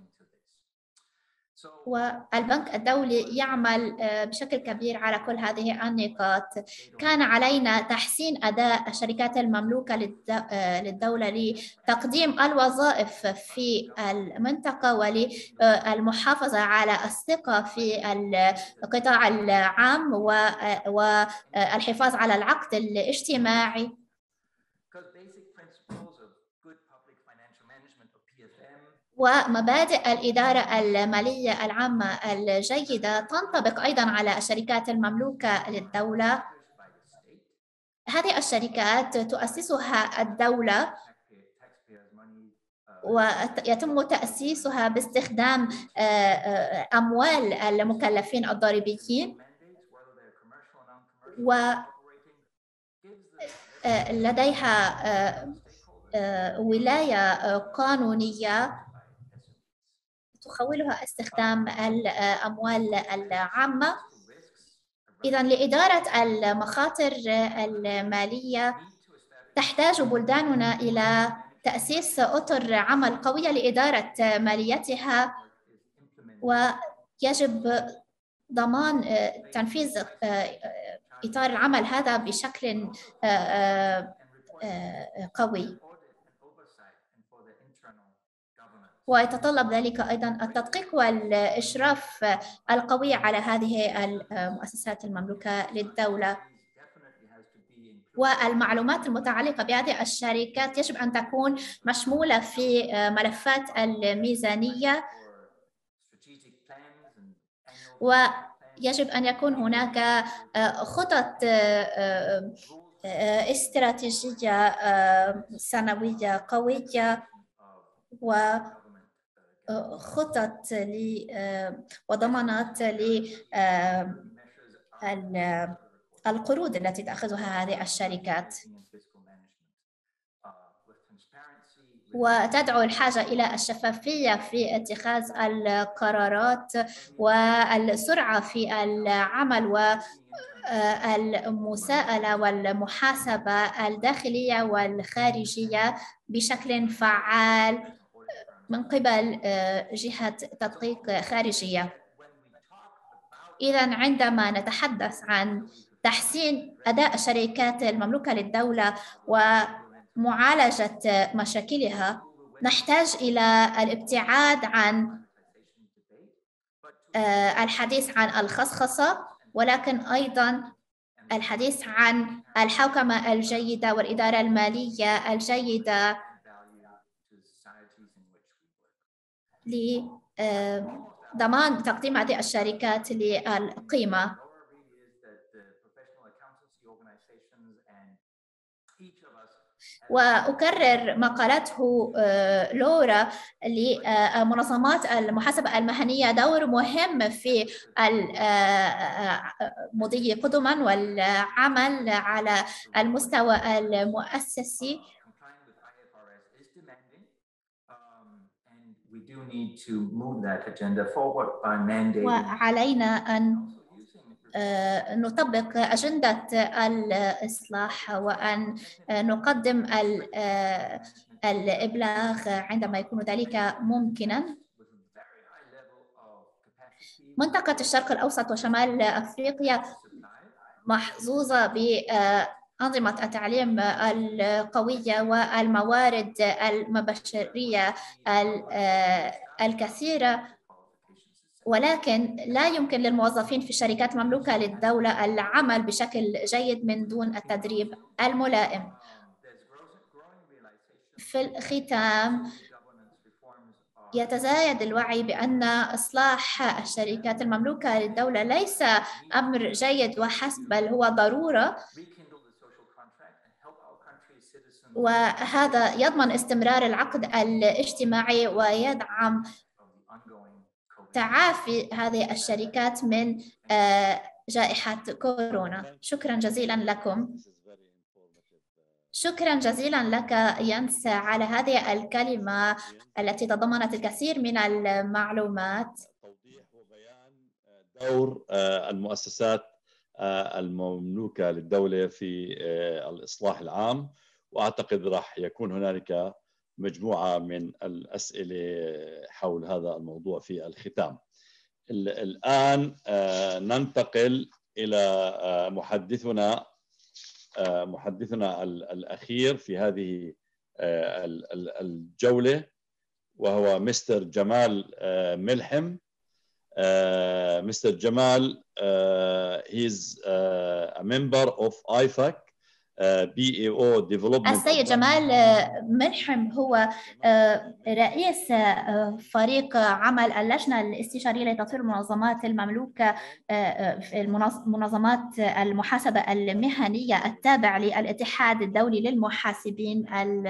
S2: والبنك الدولي يعمل بشكل كبير على كل هذه النقاط. كان علينا تحسين أداء الشركات المملوكة للدولة لتقديم الوظائف في المنطقة وللمحافظة على الثقة في القطاع العام والحفاظ على العقد الاجتماعي. ومبادئ الإدارة المالية العامة الجيدة تنطبق أيضاً على الشركات المملوكة للدولة. هذه الشركات تؤسسها الدولة ويتم تأسيسها باستخدام أموال المكلفين الضريبيين، ولديها ولاية قانونية تخولها استخدام الأموال العامة. إذن لإدارة المخاطر المالية تحتاج بلداننا إلى تأسيس أطر عمل قوية لإدارة ماليتها، ويجب ضمان تنفيذ إطار العمل هذا بشكل قوي. ويتطلب ذلك أيضاً التدقيق والإشراف القوي على هذه المؤسسات المملوكة للدولة. والمعلومات المتعلقة بهذه الشركات يجب أن تكون مشمولة في ملفات الميزانية، ويجب أن يكون هناك خطط استراتيجية سنوية قوية وخطط وضمانات للقروض التي تأخذها هذه الشركات. وتدعو الحاجة إلى الشفافية في اتخاذ القرارات والسرعة في العمل والمساءلة والمحاسبة الداخلية والخارجية بشكل فعال من قبل جهة تدقيق خارجية. إذن عندما نتحدث عن تحسين أداء الشركات المملوكة للدولة ومعالجة مشاكلها، نحتاج إلى الابتعاد عن الحديث عن الخصخصة، ولكن أيضاً الحديث عن الحوكمة الجيدة والإدارة المالية الجيدة لضمان تقديم هذه الشركات للقيمة. وأكرر ما قالته لورا لمنظمات المحاسبة المهنية دور مهم في المضي قدما والعمل على المستوى المؤسسي. وعلينا أن نطبق أجندة الإصلاح وأن نقدم الإبلاغ عندما يكون ذلك ممكناً. منطقة الشرق الأوسط وشمال أفريقيا محظوظة بأنظمة التعليم القوية والموارد البشرية الكثيرة، ولكن لا يمكن للموظفين في الشركات المملوكة للدولة العمل بشكل جيد من دون التدريب الملائم. في الختام، يتزايد الوعي بأن إصلاح الشركات المملوكة للدولة ليس أمر جيد وحسب، بل هو ضرورة، وهذا يضمن استمرار العقد الاجتماعي ويدعم تعافي هذه الشركات من جائحة كورونا. شكرا جزيلا لكم. شكرا جزيلا لك ينس على هذه الكلمة التي تضمنت الكثير من المعلومات.
S3: توضيح وبيان دور المؤسسات المملوكة للدولة في الإصلاح العام، وأعتقد راح يكون هنالك مجموعة من الأسئلة حول هذا الموضوع في الختام. الآن ننتقل إلى محدثنا الأخير في هذه الجولة، وهو مستر جمال ملحم. Mr. Jamal, he is a member of IFAC, PAO Development.
S2: السيد جمال ملحم هو رئيس فريق عمل اللجنة الاستشارية لتطوير المنظمات المملوكة في منظمات المحاسبة المهنية التابع للاتحاد الدولي للمحاسبين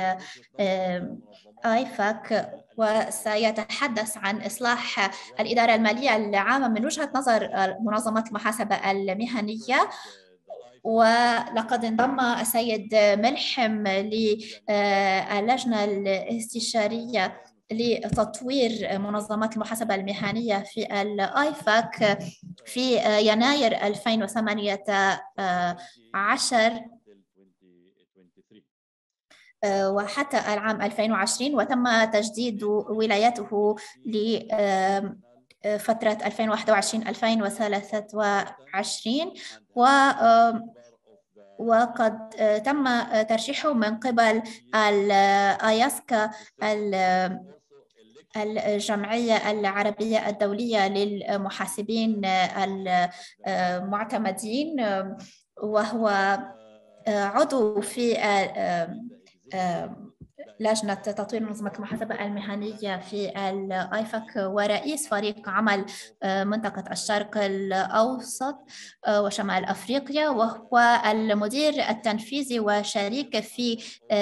S2: IFAC، وسيتحدث عن إصلاح الإدارة المالية العامة من وجهة نظر منظمات المحاسبة المهنية. ولقد انضم السيد ملحم للجنة الاستشارية لتطوير منظمات المحاسبة المهنية في الآيفاك في يناير 2018 وحتى العام 2020، وتم تجديد ولايته لفترة 2021-2023، وقد تم ترشيحه من قبل الآياسكا الجمعية العربية الدولية للمحاسبين المعتمدين، وهو عضو في لجنة تطوير منظمة المحاسبة المهنية في الآيفاك، ورئيس فريق عمل منطقة الشرق الأوسط وشمال أفريقيا، وهو المدير التنفيذي وشريك في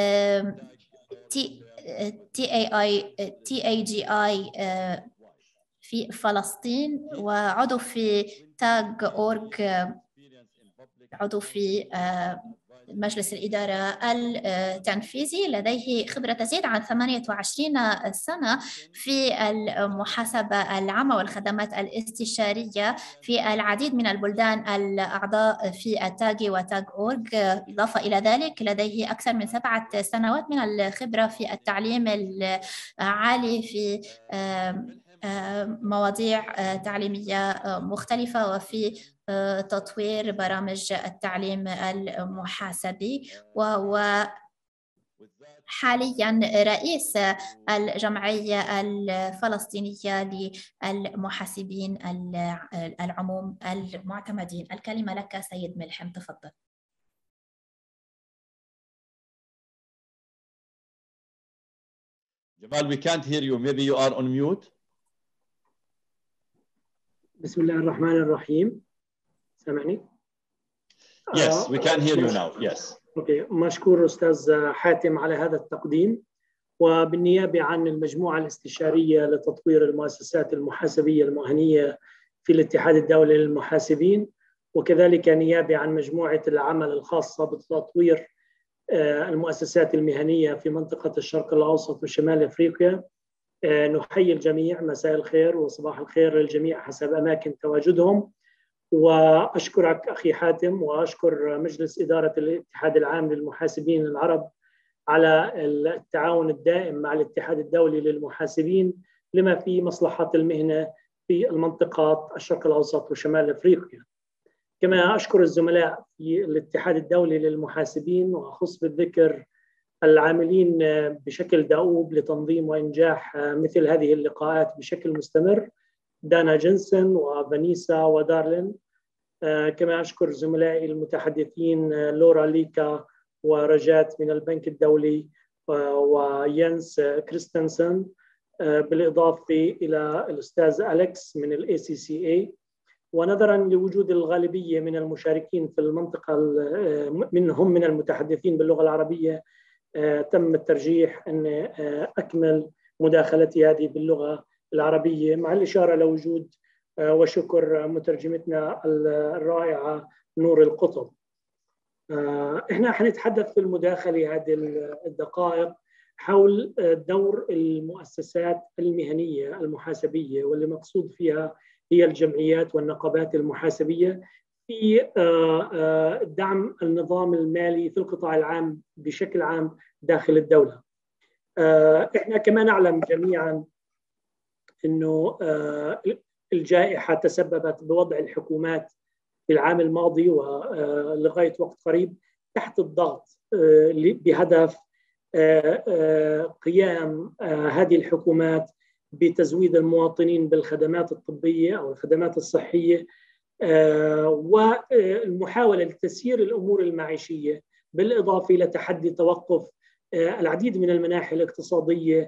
S2: TAGI في فلسطين، وعضو في تاج أورج، عضو في مجلس الإدارة التنفيذي، لديه خبرة تزيد عن 28 سنة في المحاسبة العامة والخدمات الاستشارية في العديد من البلدان الأعضاء في التاجي وتاج أورغ. إضافة إلى ذلك لديه أكثر من 7 سنوات من الخبرة في التعليم العالي في مواضيع تعليمية مختلفة وفي تطوير برامج التعليم المحاسبي، وهو حالياً رئيس الجمعية الفلسطينية للمحاسبين العموم المعتمدين. الكلمة لك سيد ملحم، تفضل.
S3: Jamal, we can't hear you. Maybe you are on mute.
S5: بسم الله الرحمن الرحيم. سامعني؟
S3: Yes, we can hear you now. Yes.
S5: اوكي، مشكور استاذ حاتم على هذا التقديم. وبالنيابه عن المجموعه الاستشاريه لتطوير المؤسسات المحاسبيه المهنيه في الاتحاد الدولي للمحاسبين، وكذلك نيابه عن مجموعه العمل الخاصه بتطوير المؤسسات المهنيه في منطقه الشرق الاوسط وشمال افريقيا، نحيي الجميع. مساء الخير وصباح الخير للجميع حسب اماكن تواجدهم. وأشكرك أخي حاتم، وأشكر مجلس إدارة الاتحاد العام للمحاسبين العرب على التعاون الدائم مع الاتحاد الدولي للمحاسبين لما في مصلحة المهنة في المنطقة الشرق الأوسط وشمال أفريقيا. كما أشكر الزملاء في الاتحاد الدولي للمحاسبين، وأخص بالذكر العاملين بشكل دؤوب لتنظيم وإنجاح مثل هذه اللقاءات بشكل مستمر، دانا جنسن وفانيسا ودارلين. كما أشكر زملائي المتحدثين لورا ليكا ورجات من البنك الدولي وينس كريستنسن، بالإضافة إلى الأستاذ أليكس من ACCA. ونظرا لوجود الغالبية من المشاركين في المنطقة منهم من المتحدثين باللغة العربية، تم الترجيح أن أكمل مداخلتي هذه باللغة العربية، مع الإشارة لوجود وشكر مترجمتنا الرائعة نور القطب. إحنا حنتحدث في المداخلة هذه الدقائق حول دور المؤسسات المهنية المحاسبية، واللي مقصود فيها هي الجمعيات والنقابات المحاسبية في دعم النظام المالي في القطاع العام بشكل عام داخل الدولة. إحنا كما نعلم جميعاً أنه الجائحة تسببت بوضع الحكومات في العام الماضي ولغاية وقت قريب تحت الضغط بهدف قيام هذه الحكومات بتزويد المواطنين بالخدمات الطبية أو الخدمات الصحية، والمحاولة لتسيير الأمور المعيشية، بالإضافة إلى تحدي توقف العديد من المناحي الاقتصادية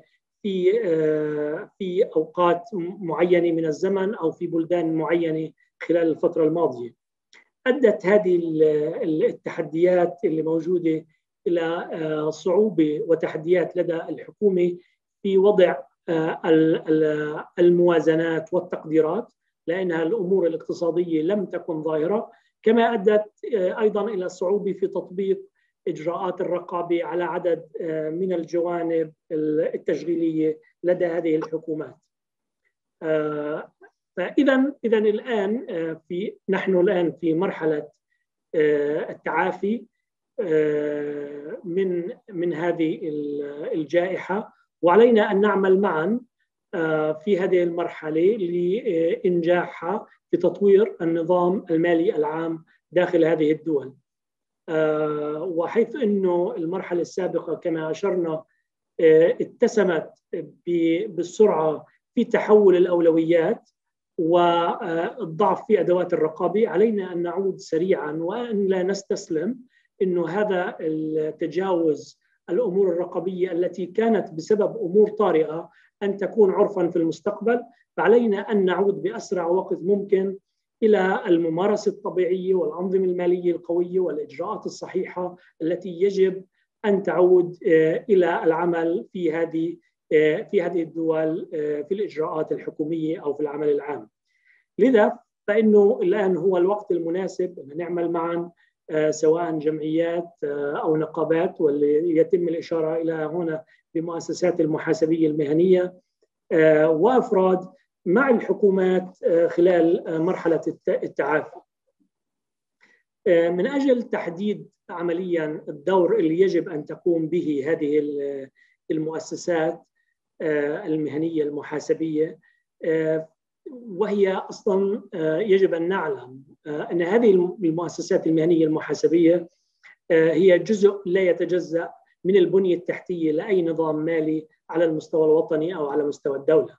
S5: في أوقات معينة من الزمن أو في بلدان معينة خلال الفترة الماضية. أدت هذه التحديات اللي موجودة إلى صعوبة وتحديات لدى الحكومة في وضع الموازنات والتقديرات، لأنها الأمور الاقتصادية لم تكن ظاهرة. كما أدت أيضا إلى صعوبة في تطبيق إجراءات الرقابة على عدد من الجوانب التشغيلية لدى هذه الحكومات. فإذا الآن نحن الآن في مرحلة التعافي من هذه الجائحة، وعلينا أن نعمل معا في هذه المرحلة لإنجاحها في تطوير النظام المالي العام داخل هذه الدول. وحيث أنه المرحلة السابقة كما أشرنا اتسمت بالسرعة في تحول الأولويات والضعف في أدوات الرقابة، علينا أن نعود سريعا وأن لا نستسلم أنه هذا التجاوز الأمور الرقابية التي كانت بسبب أمور طارئة أن تكون عرفا في المستقبل. فعلينا أن نعود بأسرع وقت ممكن إلى الممارسة الطبيعية والأنظمة المالية القوية والإجراءات الصحيحة التي يجب أن تعود إلى العمل في هذه الدول في الإجراءات الحكومية أو في العمل العام. لذا فإنه الآن هو الوقت المناسب أن نعمل معا سواء جمعيات أو نقابات، واللي يتم الإشارة إلى هنا بمؤسسات المحاسبية المهنية، وأفراد مع الحكومات خلال مرحلة التعافي. من أجل تحديد عمليا الدور اللي يجب أن تقوم به هذه المؤسسات المهنية المحاسبية، وهي أصلا يجب أن نعلم أن هذه المؤسسات المهنية المحاسبية هي جزء لا يتجزأ من البنية التحتية لأي نظام مالي على المستوى الوطني أو على مستوى الدولة.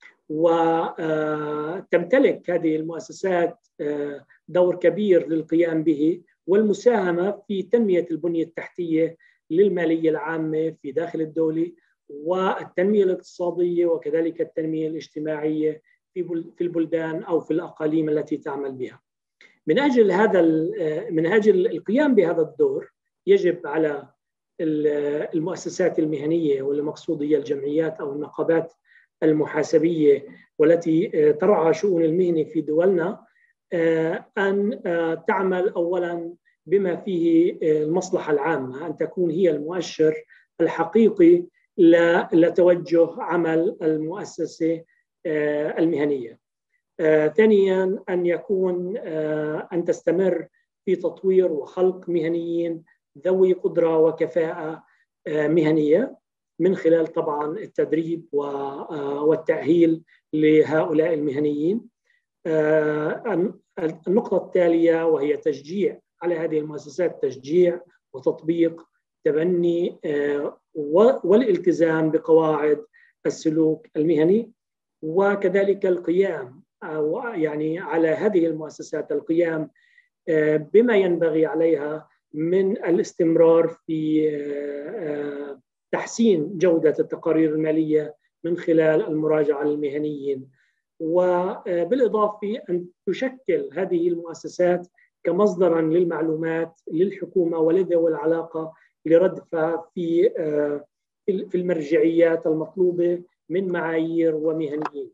S5: وتمتلك هذه المؤسسات دور كبير للقيام به والمساهمة في تنمية البنية التحتية للمالية العامة في داخل الدولة، والتنمية الاقتصادية وكذلك التنمية الاجتماعية في البلدان أو في الأقاليم التي تعمل بها. من أجل القيام بهذا الدور يجب على المؤسسات المهنية، والمقصود هي الجمعيات أو النقابات المحاسبية والتي ترعى شؤون المهنة في دولنا، أن تعمل أولا بما فيه المصلحة العامة، أن تكون هي المؤشر الحقيقي لتوجه عمل المؤسسة المهنية. ثانيا أن تستمر في تطوير وخلق مهنيين ذوي قدرة وكفاءة مهنية من خلال طبعا التدريب والتأهيل لهؤلاء المهنيين. النقطة التالية وهي تشجيع على هذه المؤسسات، تشجيع وتطبيق تبني والالتزام بقواعد السلوك المهني، وكذلك القيام يعني على هذه المؤسسات القيام بما ينبغي عليها من الاستمرار في تحسين جودة التقارير المالية من خلال المراجعة للمهنيين، وبالإضافة أن تشكل هذه المؤسسات كمصدرا للمعلومات للحكومة ولذوي العلاقة لردفها في المرجعيات المطلوبة من معايير ومهنيين.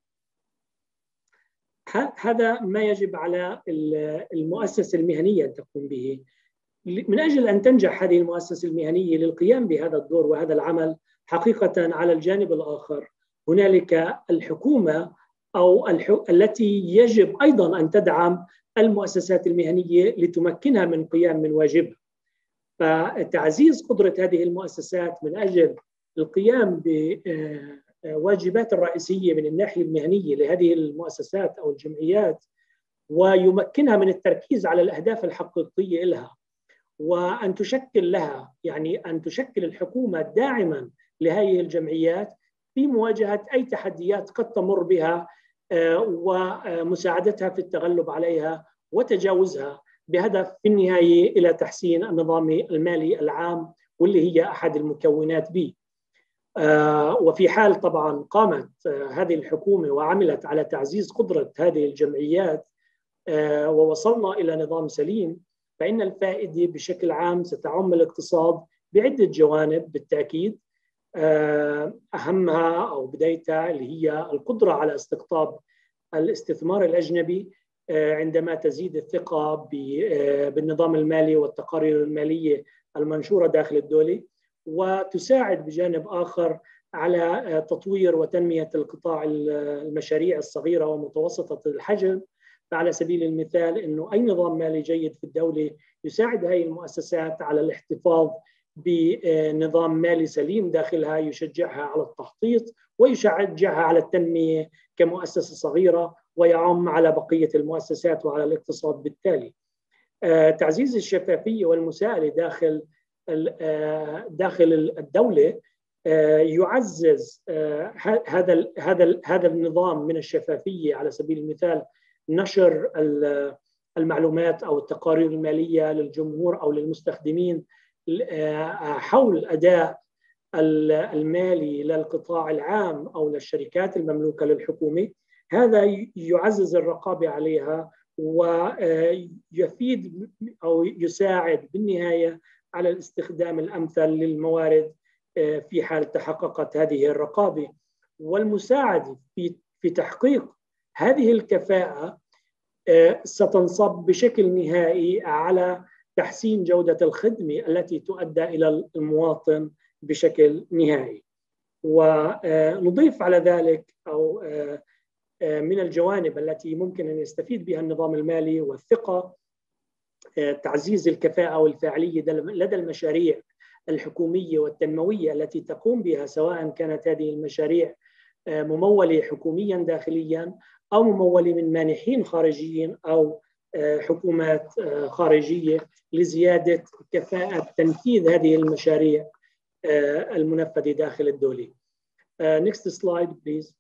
S5: هذا ما يجب على المؤسسة المهنية أن تقوم به. من أجل أن تنجح هذه المؤسسة المهنية للقيام بهذا الدور وهذا العمل، حقيقة على الجانب الآخر هنالك الحكومة التي يجب أيضا أن تدعم المؤسسات المهنية لتمكنها من قيام من واجبها. فتعزيز قدرة هذه المؤسسات من أجل القيام بواجبات الرئيسية من الناحية المهنية لهذه المؤسسات أو الجمعيات، ويمكنها من التركيز على الأهداف الحقيقية لها، وأن تشكل لها يعني أن تشكل الحكومة داعما لهذه الجمعيات في مواجهة أي تحديات قد تمر بها، ومساعدتها في التغلب عليها وتجاوزها، بهدف في النهاية إلى تحسين النظام المالي العام واللي هي أحد المكونات به. وفي حال طبعا قامت هذه الحكومة وعملت على تعزيز قدرة هذه الجمعيات ووصلنا إلى نظام سليم، فإن الفائدة بشكل عام ستعم الاقتصاد بعدة جوانب بالتأكيد، أهمها أو بدايتها اللي هي القدرة على استقطاب الاستثمار الأجنبي عندما تزيد الثقة بالنظام المالي والتقارير المالية المنشورة داخل الدولة، وتساعد بجانب آخر على تطوير وتنمية القطاع المشاريع الصغيرة ومتوسطة الحجم. فعلى سبيل المثال أنه أي نظام مالي جيد في الدولة يساعد هذه المؤسسات على الاحتفاظ بنظام مالي سليم داخلها، يشجعها على التخطيط ويشجعها على التنمية كمؤسسة صغيرة، ويعم على بقية المؤسسات وعلى الاقتصاد بالتالي. تعزيز الشفافية والمساءلة داخل الدولة يعزز هذا النظام من الشفافية. على سبيل المثال نشر المعلومات أو التقارير المالية للجمهور أو للمستخدمين حول الأداء المالي للقطاع العام أو للشركات المملوكة للحكومة، هذا يعزز الرقابة عليها ويفيد أو يساعد بالنهاية على الاستخدام الأمثل للموارد في حال تحققت هذه الرقابة. والمساعدة في تحقيق هذه الكفاءة ستنصب بشكل نهائي على تحسين جودة الخدمة التي تؤدى إلى المواطن بشكل نهائي. ونضيف على ذلك أو من الجوانب التي ممكن أن يستفيد بها النظام المالي والثقة تعزيز الكفاءة والفاعلية لدى المشاريع الحكومية والتنموية التي تقوم بها، سواء كانت هذه المشاريع ممولة حكوميا داخليا أو ممولة من مانحين خارجيين أو حكومات خارجية، لزيادة كفاءة تنفيذ هذه المشاريع المنفذة داخل الدولة. Next slide please.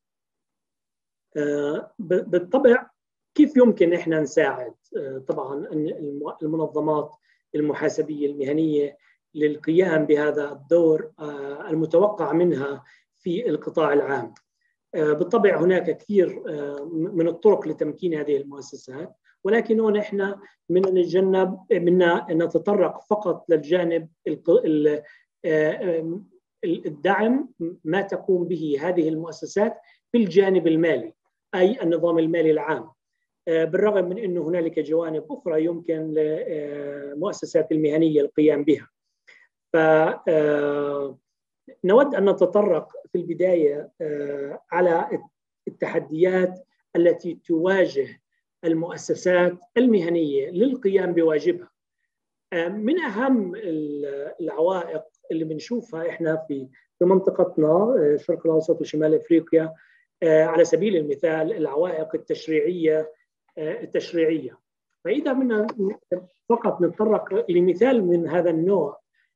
S5: بالطبع كيف يمكن إحنا نساعد طبعا المنظمات المحاسبية المهنية للقيام بهذا الدور المتوقع منها في القطاع العام؟ بالطبع هناك كثير من الطرق لتمكين هذه المؤسسات، ولكن هون احنا بدنا نتطرق فقط للجانب الدعم ما تقوم به هذه المؤسسات في الجانب المالي، أي النظام المالي العام، بالرغم من أنه هنالك جوانب أخرى يمكن للمؤسسات المهنية القيام بها. فنود أن نتطرق في البداية على التحديات التي تواجه المؤسسات المهنية للقيام بواجبها. من أهم العوائق اللي بنشوفها إحنا في منطقتنا الشرق الأوسط وشمال أفريقيا، على سبيل المثال العوائق التشريعية. فإذا بدنا فقط نتطرق لمثال من هذا النوع،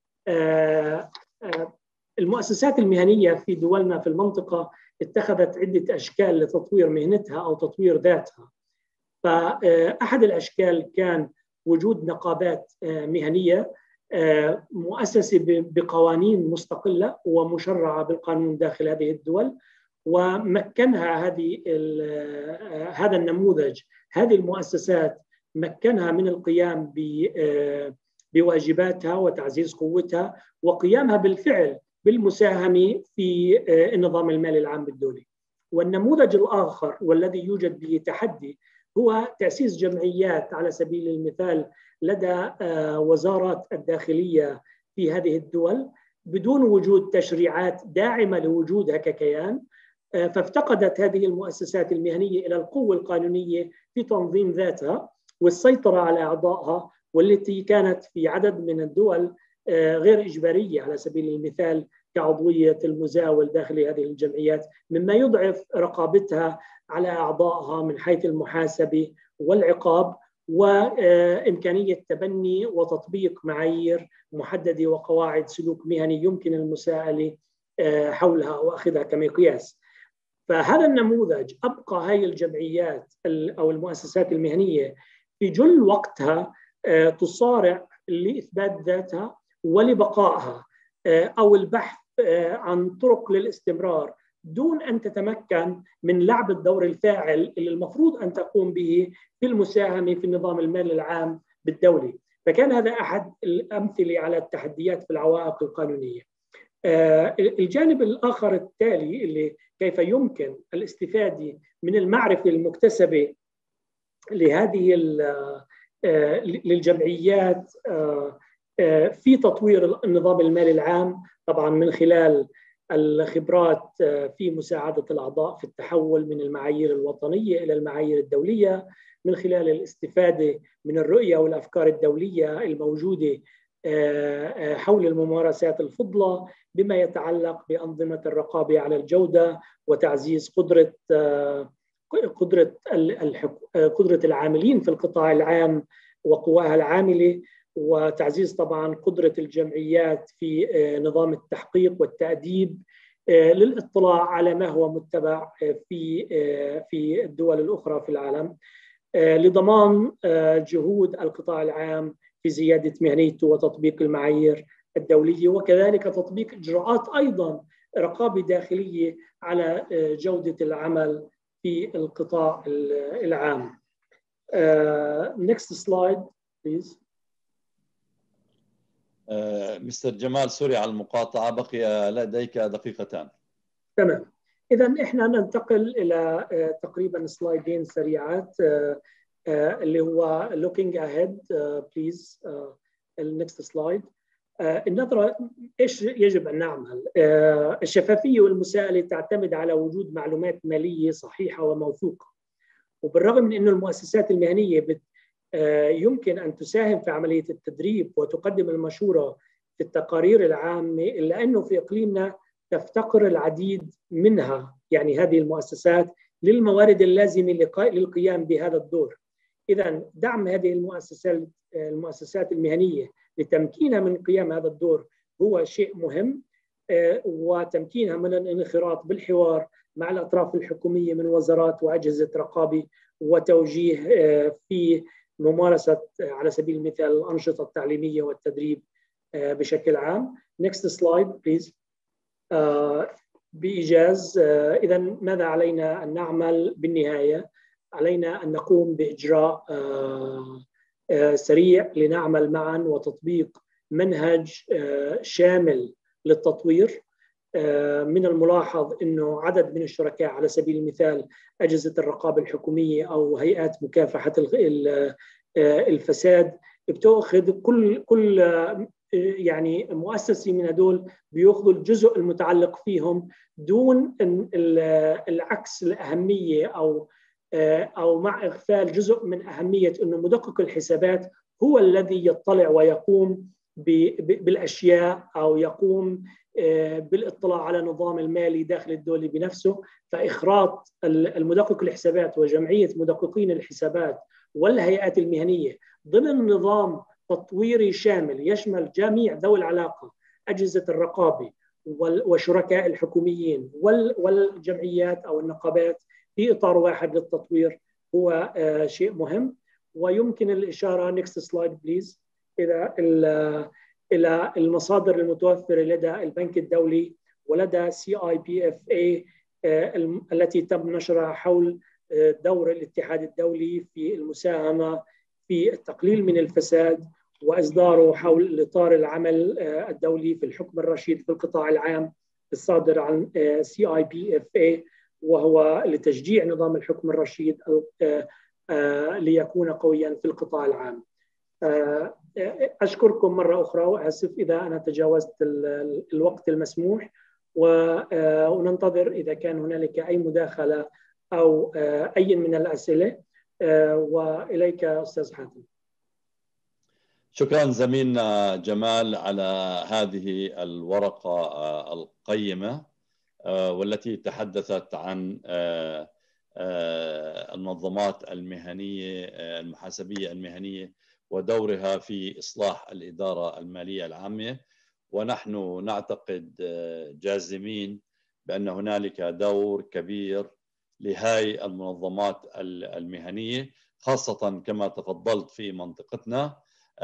S5: المؤسسات المهنية في دولنا في المنطقة اتخذت عدة أشكال لتطوير مهنتها أو تطوير ذاتها. فأحد الأشكال كان وجود نقابات مهنية مؤسسة بقوانين مستقلة ومشرعة بالقانون داخل هذه الدول، ومكنها هذا النموذج، هذه المؤسسات مكنها من القيام بواجباتها وتعزيز قوتها وقيامها بالفعل بالمساهمة في النظام المالي العام الدولي. والنموذج الآخر والذي يوجد به تحدي هو تأسيس جمعيات على سبيل المثال لدى وزارات الداخلية في هذه الدول بدون وجود تشريعات داعمة لوجودها ككيان، فافتقدت هذه المؤسسات المهنية إلى القوة القانونية في تنظيم ذاتها والسيطرة على أعضائها، والتي كانت في عدد من الدول غير إجبارية على سبيل المثال كعضوية المزاول داخل هذه الجمعيات، مما يضعف رقابتها على أعضائها من حيث المحاسبة والعقاب وإمكانية تبني وتطبيق معايير محددة وقواعد سلوك مهني يمكن المساءلة حولها وأخذها كمقياس. فهذا النموذج أبقى هاي الجمعيات أو المؤسسات المهنية في جل وقتها تصارع لإثبات ذاتها ولبقائها أو البحث عن طرق للاستمرار دون أن تتمكن من لعب الدور الفاعل اللي المفروض أن تقوم به في المساهمة في النظام المالي العام بالدولي. فكان هذا أحد الأمثلة على التحديات في العوائق القانونية. الجانب الآخر التالي اللي كيف يمكن الاستفادة من المعرفة المكتسبة لهذه للجمعيات في تطوير النظام المالي العام، طبعا من خلال الخبرات في مساعدة الأعضاء في التحول من المعايير الوطنية إلى المعايير الدولية، من خلال الاستفادة من الرؤية والأفكار الدولية الموجودة حول الممارسات الفضلة بما يتعلق بأنظمة الرقابة على الجودة وتعزيز قدرة العاملين في القطاع العام وقواها العاملة، وتعزيز طبعا قدرة الجمعيات في نظام التحقيق والتأديب للاطلاع على ما هو متبع في الدول الأخرى في العالم، لضمان جهود القطاع العام في زيادة مهنيته وتطبيق المعايير الدولية، وكذلك تطبيق إجراءات أيضا رقابة داخلية على جودة العمل في القطاع العام. Next slide please.
S3: مستر جمال، سوري على المقاطعة، بقي لديك دقيقتان.
S5: تمام، إذا إحنا ننتقل إلى تقريبا سلايدين سريعات اللي هو looking ahead please. النكست سلايد. النظرة إيش يجب أن نعمل؟ الشفافية والمساءلة تعتمد على وجود معلومات مالية صحيحة وموثوقة، وبالرغم من أن المؤسسات المهنية يمكن أن تساهم في عملية التدريب وتقدم المشورة في التقارير العامة، إلا أنه في إقليمنا تفتقر العديد منها، يعني هذه المؤسسات، للموارد اللازمة للقيام بهذا الدور. إذن دعم هذه المؤسسات المهنية لتمكينها من قيام هذا الدور هو شيء مهم، وتمكينها من الانخراط بالحوار مع الأطراف الحكومية من وزارات وأجهزة رقابة وتوجيه في ممارسة على سبيل المثال الأنشطة التعليمية والتدريب بشكل عام. Next slide please. بإيجاز، إذا ماذا علينا أن نعمل بالنهاية؟ علينا أن نقوم بإجراء سريع لنعمل معا وتطبيق منهج شامل للتطوير. من الملاحظ أنه عدد من الشركاء على سبيل المثال أجهزة الرقابة الحكومية أو هيئات مكافحة الفساد بتأخذ كل يعني مؤسسة من هدول بيأخذوا الجزء المتعلق فيهم دون العكس الأهمية أو مع إغفال جزء من أهمية أنه مدقق الحسابات هو الذي يطلع ويقوم بالأشياء أو يقوم بالاطلاع على النظام المالي داخل الدولة بنفسه. فإخراط المدقق الحسابات وجمعية مدققين الحسابات والهيئات المهنية ضمن نظام تطويري شامل يشمل جميع ذوي العلاقة، أجهزة الرقابة وشركاء الحكوميين والجمعيات أو النقابات في إطار واحد للتطوير هو شيء مهم. ويمكن الإشارة next slide please إلى المصادر المتوفرة لدى البنك الدولي ولدى CIPFA التي تم نشرها حول دور الاتحاد الدولي في المساهمة في التقليل من الفساد، وإصداره حول الإطار العمل الدولي في الحكم الرشيد في القطاع العام الصادر عن CIPFA، وهو لتشجيع نظام الحكم الرشيد ليكون قويا في القطاع العام. أشكركم مرة أخرى وأسف إذا أنا تجاوزت الوقت المسموح، وننتظر إذا كان هنالك أي مداخلة أو أي من الأسئلة. وإليك أستاذ حاتم.
S3: شكرا زميلنا جمال على هذه الورقة القيمة والتي تحدثت عن المنظمات المهنية المحاسبية المهنية ودورها في إصلاح الإدارة المالية العامة. ونحن نعتقد جازمين بأن هنالك دور كبير لهاي المنظمات المهنية، خاصة كما تفضلت في منطقتنا،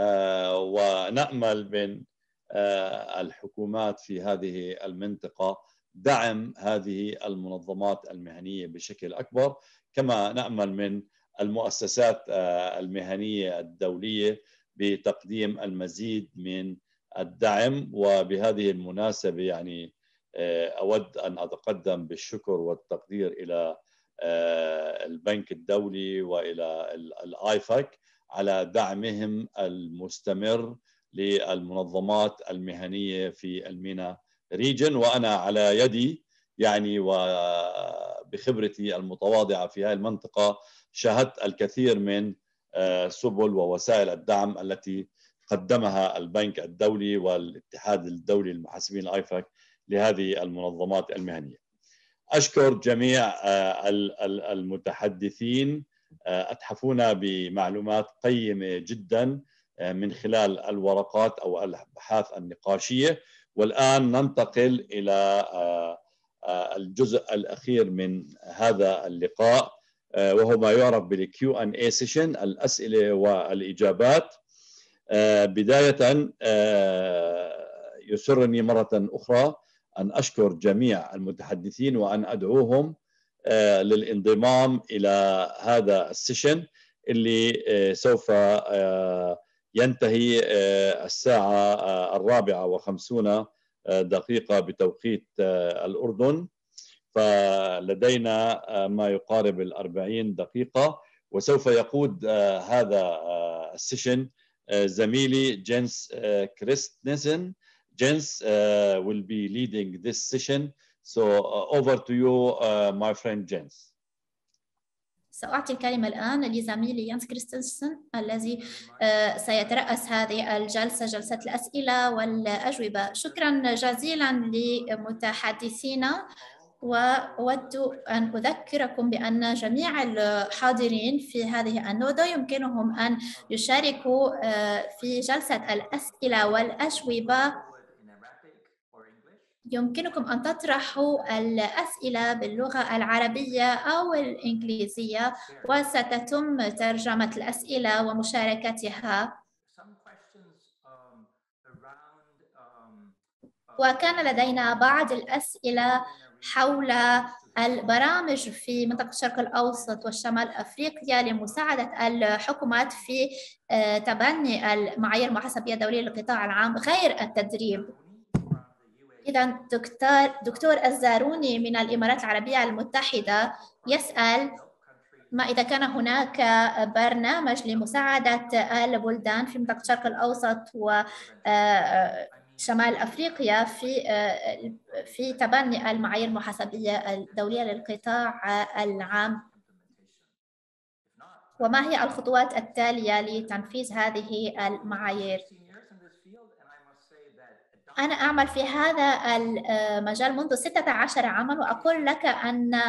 S3: ونأمل من الحكومات في هذه المنطقة دعم هذه المنظمات المهنية بشكل أكبر، كما نأمل من المؤسسات المهنية الدولية بتقديم المزيد من الدعم. وبهذه المناسبة يعني أود أن أتقدم بالشكر والتقدير إلى البنك الدولي وإلى الآيفاك على دعمهم المستمر للمنظمات المهنية في المينا ريجن. وأنا على يدي يعني وبخبرتي المتواضعة في هذه المنطقة شاهدت الكثير من سبل ووسائل الدعم التي قدمها البنك الدولي والاتحاد الدولي للمحاسبين الآيفاك لهذه المنظمات المهنية. أشكر جميع المتحدثين، أتحفونا بمعلومات قيمة جدا من خلال الورقات أو الأبحاث النقاشية. والآن ننتقل إلى الجزء الأخير من هذا اللقاء، وهو ما يعرف بالQ&A سيشن، الأسئلة والإجابات. بداية يسرني مرة أخرى أن أشكر جميع المتحدثين وأن أدعوهم للانضمام إلى هذا السيشن اللي سوف ينتهي الساعة 4:50 بتوقيت الأردن، فلدينا ما يقارب 40 دقيقة. وسوف يقود هذا السيشن زميلي جينس كريستنسن. Jens will be leading this session. So over to you, my friend Jens.
S2: سأعطي الكلمة الآن لزميلي يانس كريستنسن الذي سيترأس هذه الجلسة، جلسة الأسئلة والأجوبة. شكرا جزيلا لمتحدثينا، وأود أن أذكركم بأن جميع الحاضرين في هذه الندوة يمكنهم أن يشاركوا في جلسة الأسئلة والأجوبة. يمكنكم أن تطرحوا الأسئلة باللغة العربية أو الإنجليزية، وستتم ترجمة الأسئلة ومشاركتها. وكان لدينا بعض الأسئلة حول البرامج في منطقة الشرق الأوسط وشمال أفريقيا لمساعدة الحكومات في تبني المعايير المحاسبية الدولية للقطاع العام غير التدريب. إذا دكتور الزاروني من الإمارات العربية المتحدة يسأل ما إذا كان هناك برنامج لمساعدة البلدان في منطقة الشرق الأوسط وشمال أفريقيا في تبني المعايير المحاسبية الدولية للقطاع العام، وما هي الخطوات التالية لتنفيذ هذه المعايير؟ أنا أعمل في هذا المجال منذ 16 عاماً، وأقول لك أن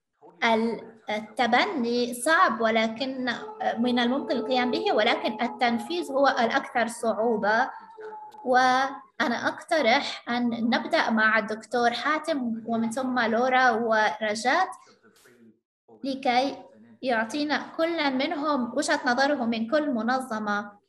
S2: التبني صعب ولكن من الممكن القيام به، ولكن التنفيذ هو الأكثر صعوبة. وأنا أقترح أن نبدأ مع الدكتور حاتم ومن ثم لورا ورجات لكي يعطينا كل منهم وجهة نظره من كل منظمة،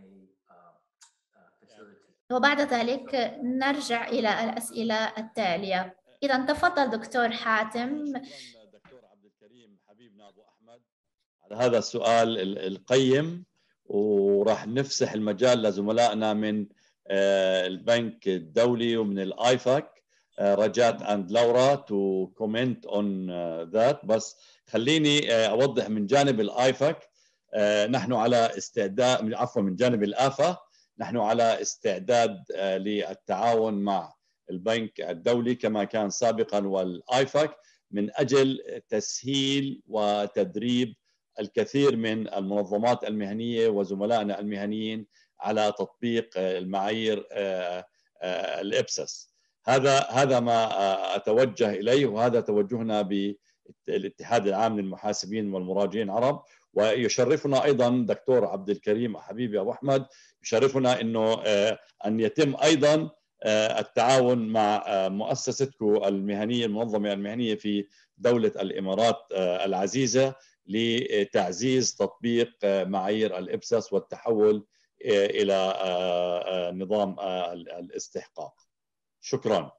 S2: وبعد ذلك نرجع إلى الأسئلة التالية. إذا تفضل دكتور حاتم.
S3: دكتور عبد الكريم حبيبنا أبو أحمد على هذا السؤال القيم، وراح نفسح المجال لزملائنا من البنك الدولي ومن الآيفاك رجات and Laura to comment on that. بس خليني أوضح من جانب الآيفاك، نحن على استعداد، عفوا من جانب الآفا، نحن على استعداد للتعاون مع البنك الدولي كما كان سابقا والآيفاك من أجل تسهيل وتدريب الكثير من المنظمات المهنية وزملائنا المهنيين على تطبيق المعايير الإبسس. هذا ما أتوجه إليه، وهذا توجهنا بالاتحاد العام للمحاسبين والمراجعين العرب. ويشرفنا أيضا دكتور عبد الكريم حبيبي أبو أحمد، يشرفنا أنه أن يتم أيضا التعاون مع مؤسستكم المهنية، المنظمة المهنية في دولة الإمارات العزيزة لتعزيز تطبيق معايير الإبسس والتحول إلى نظام الاستحقاق. شكرا.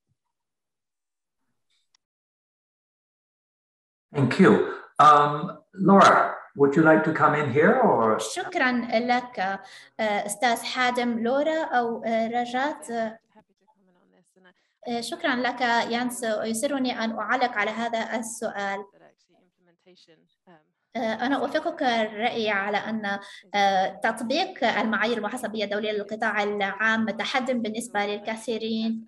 S6: Thank you. Laura, would you like to come in here or?
S2: شكرا لك أستاذ حاتم. لورا أو رجات؟ شكرا لك يانس. يسرني أن أعلق على هذا السؤال. أنا أوافقك الرأي على أن تطبيق المعايير المحاسبية الدولية للقطاع العام تحدي بالنسبة للكثيرين،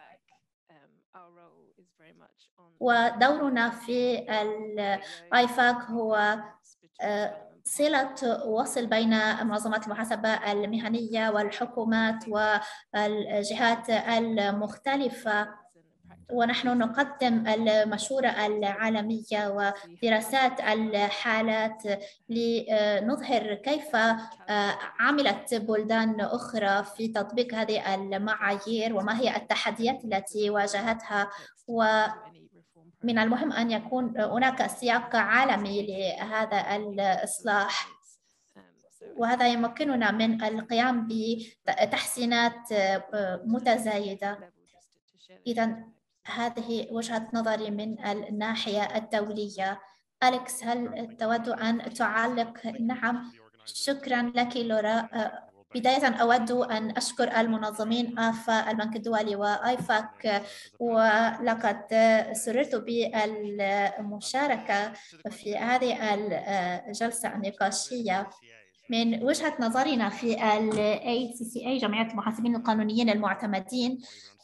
S2: ودورنا في الآيفاك هو صلة وصل بين منظمات المحاسبة المهنية والحكومات والجهات المختلفة، ونحن نقدم المشورة العالمية ودراسات الحالات لنظهر كيف عملت بلدان أخرى في تطبيق هذه المعايير وما هي التحديات التي واجهتها. ومن المهم أن يكون هناك سياق عالمي لهذا الإصلاح، وهذا يمكننا من القيام بتحسينات متزايدة. إذا هذه وجهة نظري من الناحية الدولية. أليكس، هل تود أن تعلق؟ نعم، شكرا لك لورا. بداية أود أن أشكر المنظمين آفا، البنك الدولي وآيفاك، ولقد سررت بالمشاركة في هذه الجلسة النقاشية. من وجهة نظرنا في ال ACCA جمعية المحاسبين القانونيين المعتمدين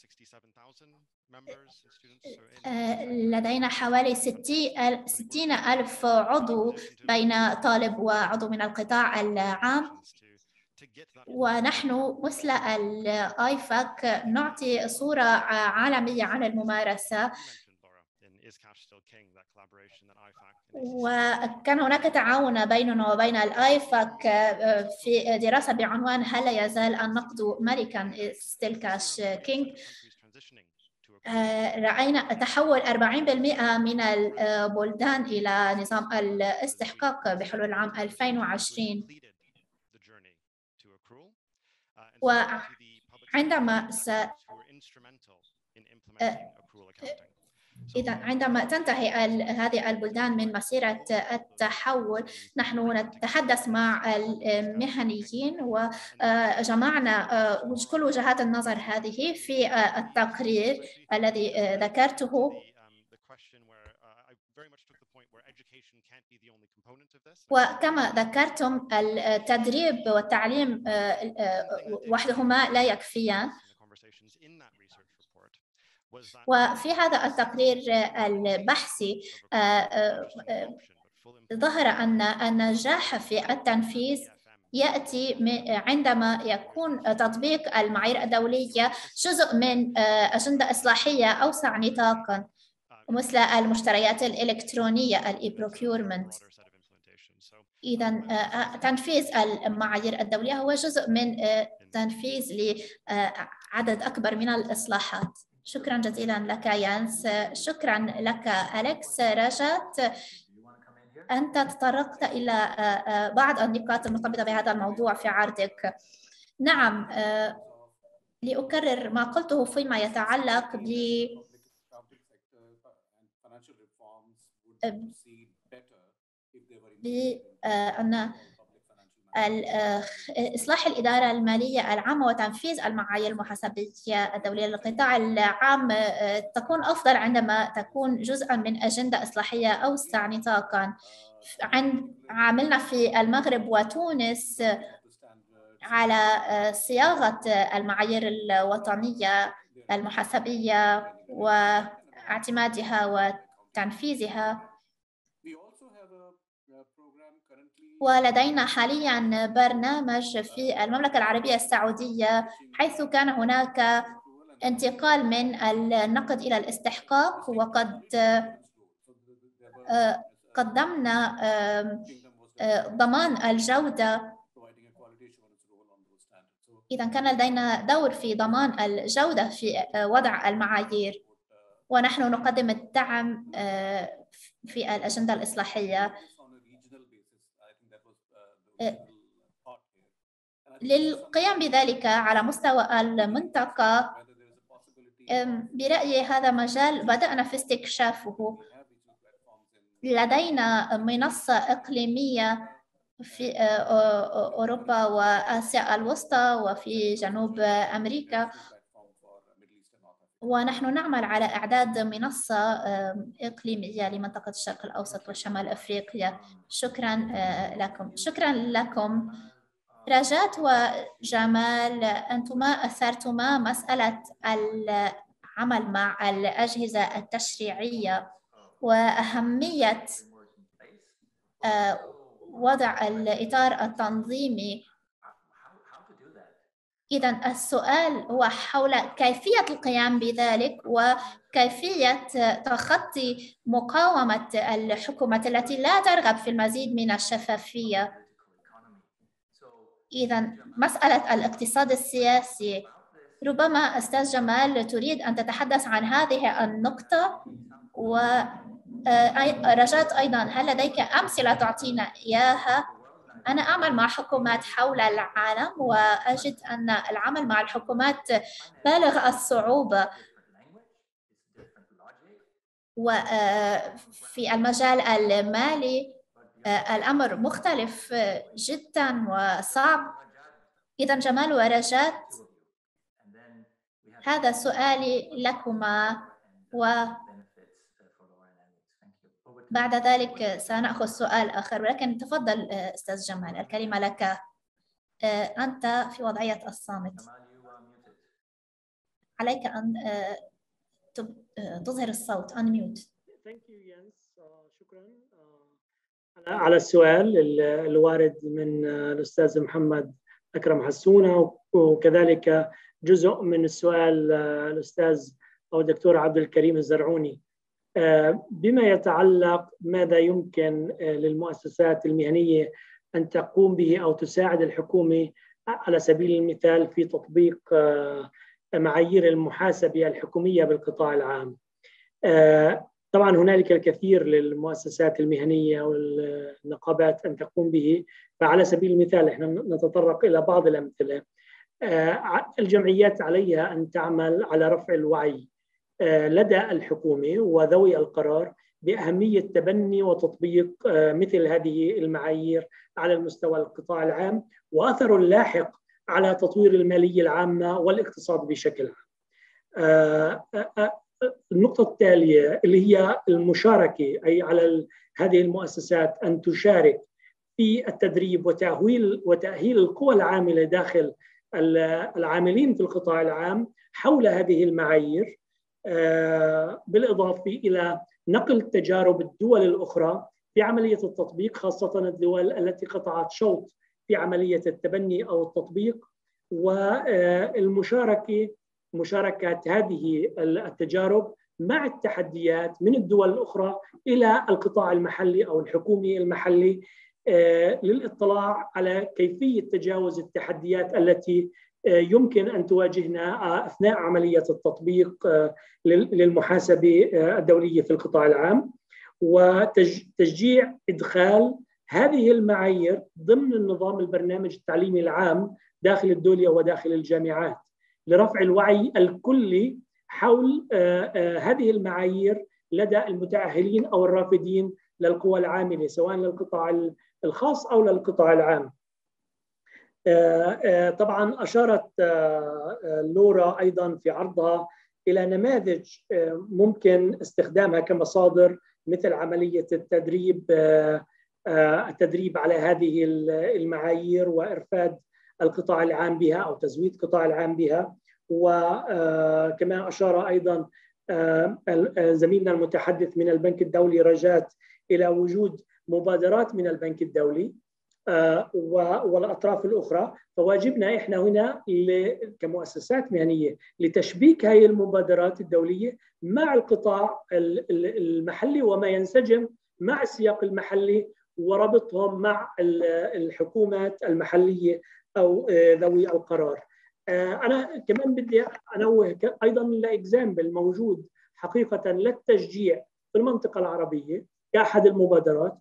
S2: لدينا حوالي 60,000 عضو بين طالب وعضو من القطاع العام، ونحن مثل الآيفاك نعطي صورة عالمية عن الممارسة، وكان هناك تعاون بيننا وبين الآيفاك في دراسة بعنوان هل لا يزال النقد ملكاً still cash king. رأينا تحول 40% من البلدان إلى نظام الاستحقاق بحلول عام 2020. وعندما عندما تنتهي هذه البلدان من مسيرة التحول، نحن نتحدث مع المهنيين وجمعنا كل وجهات النظر هذه في التقرير الذي ذكرته. وكما ذكرتم التدريب والتعليم وحدهما لا يكفيان. وفي هذا التقرير البحثي ظهر أن النجاح في التنفيذ يأتي عندما يكون تطبيق المعايير الدولية جزء من أجندة إصلاحية أوسع نطاقاً، مثل المشتريات الإلكترونية الإي-بروكيورمنت. إذن تنفيذ المعايير الدولية هو جزء من تنفيذ لعدد أكبر من الإصلاحات. شكراً جزيلاً لك يانس. شكراً لك أليكس. راجات، أنت تطرقت إلى بعض النقاط المرتبطة بهذا الموضوع في عرضك. نعم، لأكرر ما قلته فيما يتعلق بأن إصلاح الإدارة المالية العامة وتنفيذ المعايير المحاسبية الدولية للقطاع العام تكون أفضل عندما تكون جزءاً من أجندة إصلاحية أوسع نطاقاً. عملنا في المغرب وتونس على صياغة المعايير الوطنية المحاسبية واعتمادها وتنفيذها. ولدينا حالياً برنامج في المملكة العربية السعودية، حيث كان هناك انتقال من النقد إلى الاستحقاق، وقد قدمنا ضمان الجودة. إذن كان لدينا دور في ضمان الجودة في وضع المعايير، ونحن نقدم الدعم في الأجندة الإصلاحية للقيام بذلك على مستوى المنطقة. برأيي هذا مجال بدأنا في استكشافه. لدينا منصة إقليمية في أوروبا وآسيا الوسطى وفي جنوب أمريكا، ونحن نعمل على إعداد منصة إقليمية لمنطقة الشرق الأوسط وشمال أفريقيا. شكراً لكم. شكراً لكم راجات وجمال. أنتما أثرتما مسألة العمل مع الأجهزة التشريعية وأهمية وضع الإطار التنظيمي. إذن السؤال هو حول كيفية القيام بذلك وكيفية تخطي مقاومة الحكومات التي لا ترغب في المزيد من الشفافية. إذن مسألة الاقتصاد السياسي، ربما أستاذ جمال تريد أن تتحدث عن هذه النقطة، ورجات أيضاً هل لديك أمثلة تعطينا إياها؟ أنا أعمل مع حكومات حول العالم وأجد أن العمل مع الحكومات بالغ الصعوبة، وفي المجال المالي الأمر مختلف جداً وصعب. إذن جمال ورجات، هذا سؤالي لكما، بعد ذلك سنأخذ سؤال آخر، ولكن تفضل أستاذ جمال، الكلمة لك. أنت في وضعية الصامت، عليك أن تظهر الصوت. unmute.
S5: شكرا على السؤال الوارد من الأستاذ محمد أكرم حسونة، وكذلك جزء من السؤال الأستاذ أو الدكتور عبد الكريم الزرعوني بما يتعلق ماذا يمكن للمؤسسات المهنية أن تقوم به أو تساعد الحكومة على سبيل المثال في تطبيق معايير المحاسبة الحكومية بالقطاع العام. طبعا هنالك الكثير للمؤسسات المهنية والنقابات أن تقوم به، فعلى سبيل المثال احنا نتطرق إلى بعض الأمثلة. الجمعيات عليها أن تعمل على رفع الوعي لدى الحكومة وذوي القرار بأهمية تبني وتطبيق مثل هذه المعايير على المستوى القطاع العام، وأثره اللاحق على تطوير المالية العامة والاقتصاد بشكل عام. النقطة التالية اللي هي المشاركة، أي على هذه المؤسسات أن تشارك في التدريب وتأهيل القوى العاملة داخل العاملين في القطاع العام حول هذه المعايير، بالإضافة إلى نقل تجارب الدول الأخرى في عملية التطبيق، خاصة الدول التي قطعت شوط في عملية التبني أو التطبيق، مشاركة هذه التجارب مع التحديات من الدول الأخرى إلى القطاع المحلي أو الحكومي المحلي للإطلاع على كيفية تجاوز التحديات التي يمكن أن تواجهنا أثناء عملية التطبيق للمحاسبة الدولية في القطاع العام، وتشجيع إدخال هذه المعايير ضمن النظام البرنامج التعليمي العام داخل الدولة وداخل الجامعات لرفع الوعي الكلي حول هذه المعايير لدى المتأهلين أو الرافدين للقوى العاملة سواء للقطاع الخاص أو للقطاع العام. طبعا أشارت لورا أيضا في عرضها إلى نماذج ممكن استخدامها كمصادر مثل عملية التدريب على هذه المعايير وإرفاد القطاع العام بها أو تزويد القطاع العام بها. وكما أشار أيضا زميلنا المتحدث من البنك الدولي رجات إلى وجود مبادرات من البنك الدولي والأطراف الأخرى، فواجبنا إحنا هنا كمؤسسات مهنية لتشبيك هذه المبادرات الدولية مع القطاع المحلي وما ينسجم مع السياق المحلي وربطهم مع الحكومات المحلية أو ذوي القرار. أنا كمان بدي أنوه أيضا لإكزامبل موجود حقيقة للتشجيع في المنطقة العربية كأحد المبادرات.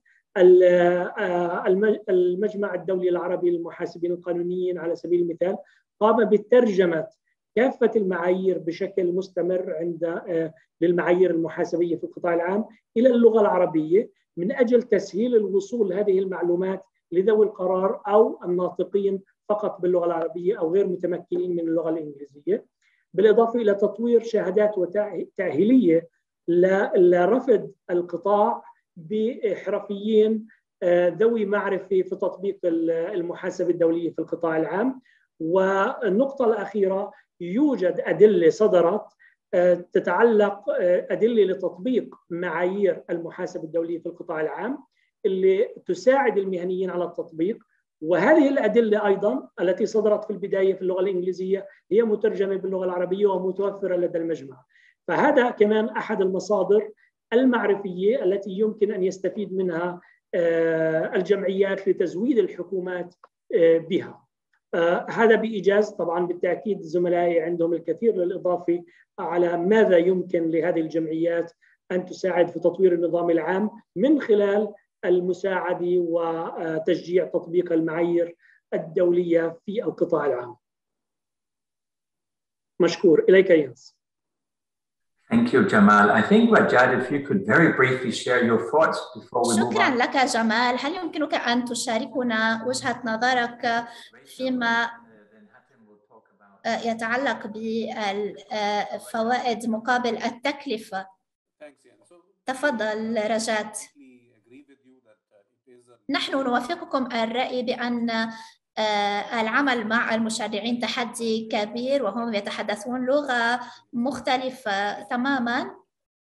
S5: المجمع الدولي العربي للمحاسبين القانونيين على سبيل المثال قام بترجمة كافة المعايير بشكل مستمر للمعايير المحاسبية في القطاع العام إلى اللغة العربية من أجل تسهيل الوصول هذه المعلومات لذوي القرار أو الناطقين فقط باللغة العربية أو غير متمكنين من اللغة الإنجليزية، بالإضافة إلى تطوير شهادات تأهيلية لرفض القطاع بحرفيين ذوي معرفة في تطبيق المحاسبة الدولية في القطاع العام. والنقطة الأخيرة، يوجد أدلة صدرت تتعلق أدلة لتطبيق معايير المحاسبة الدولية في القطاع العام اللي تساعد المهنيين على التطبيق، وهذه الأدلة أيضا التي صدرت في البداية في اللغة الإنجليزية هي مترجمة باللغة العربية ومتوفرة لدى المجمع. فهذا كمان أحد المصادر المعرفية التي يمكن أن يستفيد منها الجمعيات لتزويد الحكومات بها. هذا بإيجاز. طبعا بالتأكيد زملائي عندهم الكثير للإضافة على ماذا يمكن لهذه الجمعيات أن تساعد في تطوير النظام العام من خلال المساعدة وتشجيع تطبيق المعايير الدولية في القطاع العام. مشكور. إليك ينس.
S6: Thank you, Jamal. I think, Rajat, if you could very briefly share your thoughts before we move on.
S2: شكرا لك جمال. هل يمكنك أن تشاركنا وجهة نظرك فيما يتعلق بالفوائد مقابل التكلفة؟ تفضل رجات. نحن نوافقكم الرأي بأن العمل مع المشرعين تحدي كبير وهم يتحدثون لغة مختلفة تماماً.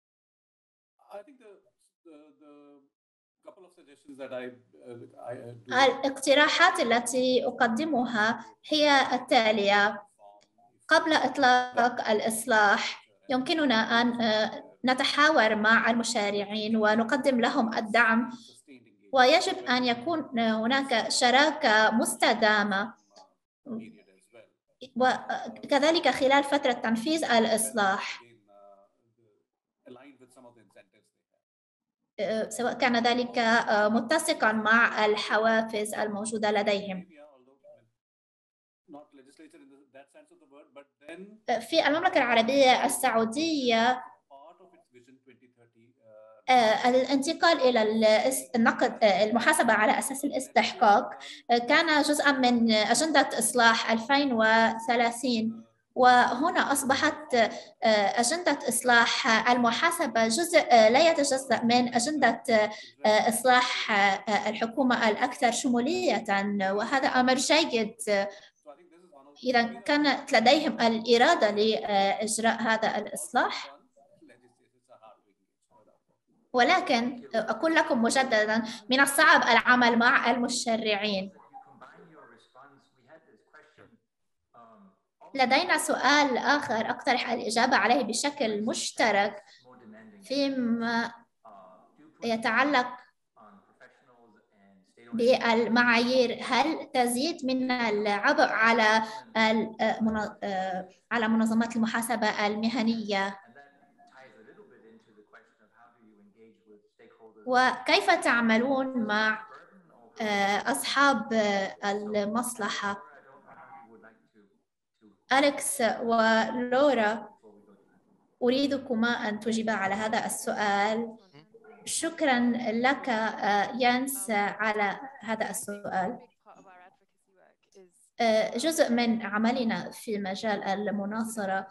S2: الاقتراحات التي أقدمها هي التالية: قبل إطلاق الإصلاح يمكننا أن نتحاور مع المشارعين ونقدم لهم الدعم، ويجب أن يكون هناك شراكة مستدامة وكذلك خلال فترة تنفيذ الإصلاح، سواء كان ذلك متسقاً مع الحوافز الموجودة لديهم. في المملكة العربية السعودية الانتقال إلى النقد المحاسبة على أساس الاستحقاق كان جزءاً من أجندة إصلاح 2030، وهنا أصبحت أجندة إصلاح المحاسبة جزء لا يتجزأ من أجندة إصلاح الحكومة الأكثر شمولية، وهذا أمر جيد إذا كانت لديهم الإرادة لإجراء هذا الإصلاح. ولكن أقول لكم مجدداً من الصعب العمل مع المشرعين. لدينا سؤال آخر أقترح الإجابة عليه بشكل مشترك فيما يتعلق بالمعايير. هل تزيد من العبء على منظمات المحاسبة المهنية؟ وكيف تعملون مع أصحاب المصلحة؟ أليكس ولورا، أريدكما أن تجيبا على هذا السؤال. شكراً لك يانس على هذا السؤال. جزء من عملنا في مجال المناصرة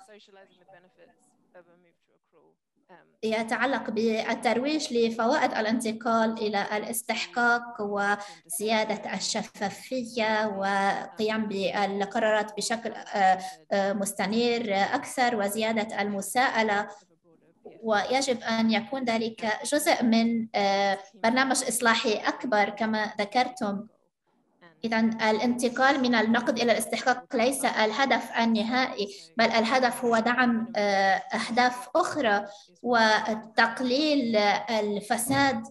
S2: يتعلق بالترويج لفوائد الانتقال إلى الاستحقاق وزيادة الشفافية وقيام بالقرارات بشكل مستنير أكثر وزيادة المساءلة، ويجب أن يكون ذلك جزء من برنامج إصلاحي أكبر كما ذكرتم. إذن الانتقال من النقد إلى الاستحقاق ليس الهدف النهائي، بل الهدف هو دعم أهداف أخرى وتقليل الفساد،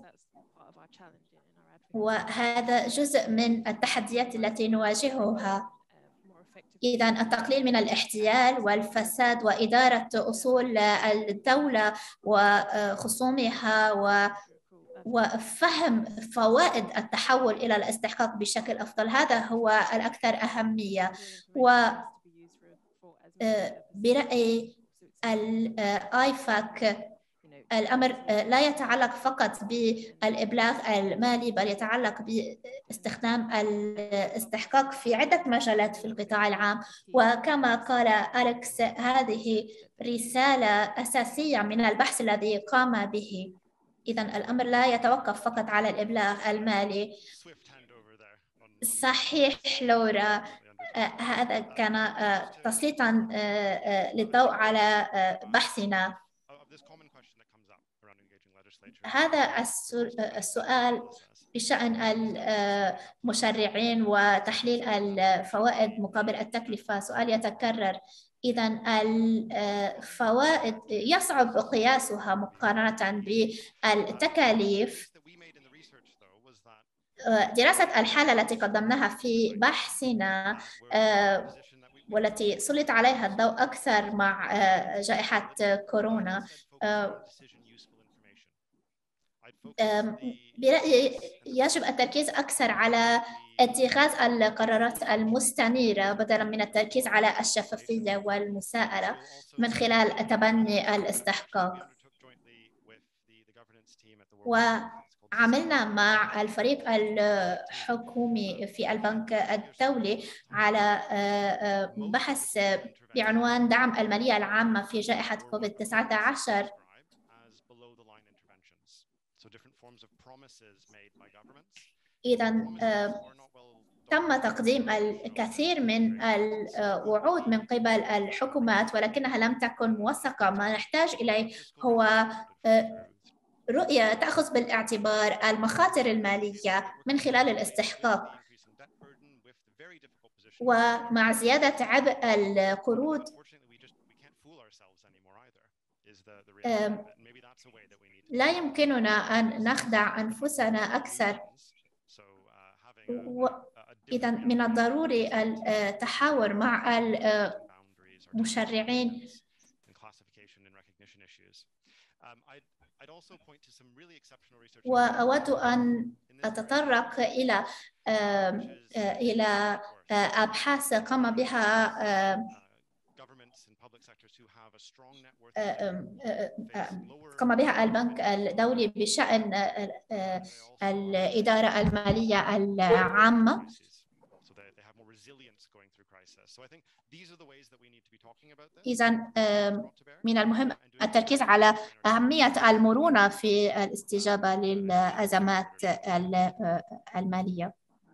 S2: وهذا جزء من التحديات التي نواجهها. إذن التقليل من الاحتيال والفساد وإدارة أصول الدولة وخصومها وفهم فوائد التحول إلى الاستحقاق بشكل أفضل، هذا هو الأكثر أهمية. وبرأي الآيفاك الأمر لا يتعلق فقط بالإبلاغ المالي، بل يتعلق باستخدام الاستحقاق في عدة مجالات في القطاع العام. وكما قال أليكس، هذه رسالة أساسية من البحث الذي قام به. إذن الأمر لا يتوقف فقط على الإبلاغ المالي. صحيح لورا، هذا كان تسليطاً للضوء على بحثنا. هذا السؤال بشأن المشرعين وتحليل الفوائد مقابل التكلفة سؤال يتكرر. إذن الفوائد يصعب قياسها مقارنة بالتكاليف. دراسة الحالة التي قدمناها في بحثنا والتي سلط عليها الضوء أكثر مع جائحة كورونا، برأيي يجب التركيز أكثر على اتخاذ القرارات المستنيرة بدلاً من التركيز على الشفافية والمساءلة من خلال تبني الاستحقاق. وعملنا مع الفريق الحكومي في البنك الدولي على بحث بعنوان دعم المالية العامة في جائحة كوفيد-19. إذا تم تقديم الكثير من الوعود من قبل الحكومات ولكنها لم تكن موثقة. ما نحتاج إليه هو رؤية تأخذ بالاعتبار المخاطر المالية من خلال الاستحقاق. ومع زيادة عبء القروض لا يمكننا أن نخدع أنفسنا أكثر. إذا من الضروري التحاور مع المشرعين. وأود أن أتطرق إلى أبحاث قام بها البنك الدولي بشأن الإدارة المالية العامة. إذا من المهم التركيز على أهمية المرونة في الاستجابة للأزمات المالية.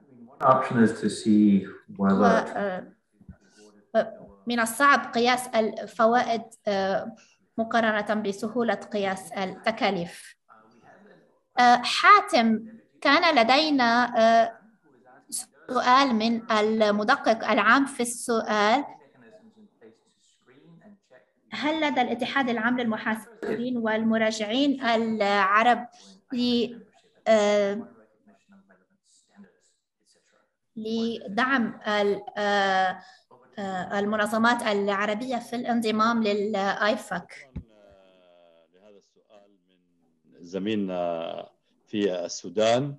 S2: من الصعب قياس الفوائد مقارنة بسهولة قياس التكاليف. حاتم، كان لدينا سؤال من المدقق العام في السؤال: هل لدى الاتحاد العام للمحاسبين والمراجعين العرب لدعم المنظمات العربية في الانضمام للآيفاك؟
S3: لهذا السؤال من زميلنا في السودان،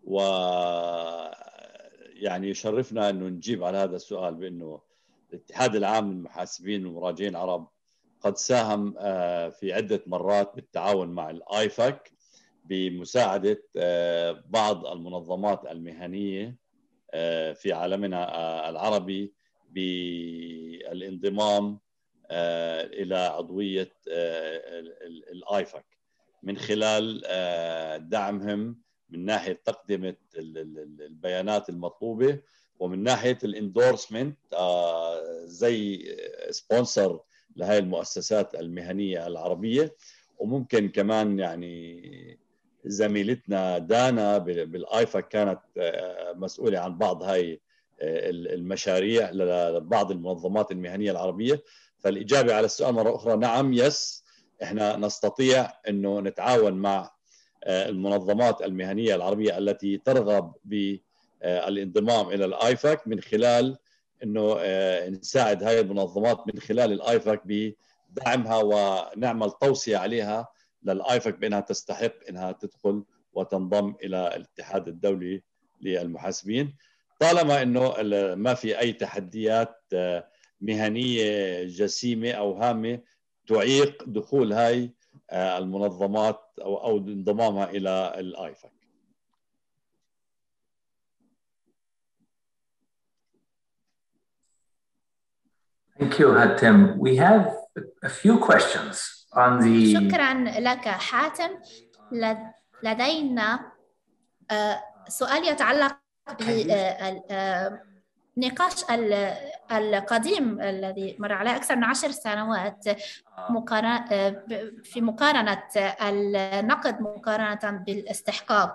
S3: ويعني يشرفنا أنه نجيب على هذا السؤال بأنه الاتحاد العام للمحاسبين والمراجعين العرب قد ساهم في عدة مرات بالتعاون مع الآيفاك بمساعدة بعض المنظمات المهنية في عالمنا العربي بالانضمام إلى عضوية الآيفاك من خلال دعمهم من ناحية تقدمة البيانات المطلوبة، ومن ناحية الاندورسمنت زي سبونسر لهذه المؤسسات المهنية العربية. وممكن كمان يعني زميلتنا دانا بالآيفاك كانت مسؤولة عن بعض هاي المشاريع لبعض المنظمات المهنية العربية. فالإجابة على السؤال مرة أخرى نعم، يس، إحنا نستطيع أنه نتعاون مع المنظمات المهنية العربية التي ترغب بالانضمام إلى الآيفاك من خلال أنه نساعد هاي المنظمات من خلال الآيفاك بدعمها ونعمل توصية عليها للآيفاك بأنها تستحق أنها تدخل وتنضم إلى الاتحاد الدولي للمحاسبين، طالما أنه ما في أي تحديات مهنية جسيمة أو هامة تعيق دخول هاي المنظمات أو انضمامها إلى الآيفاك.
S6: Thank you, Hatem. We have a few questions on the...
S2: شكرا لك حاتم. لدينا سؤال يتعلق بالنقاش القديم الذي مر عليه أكثر من 10 سنوات في مقارنة النقد مقارنة بالاستحقاق.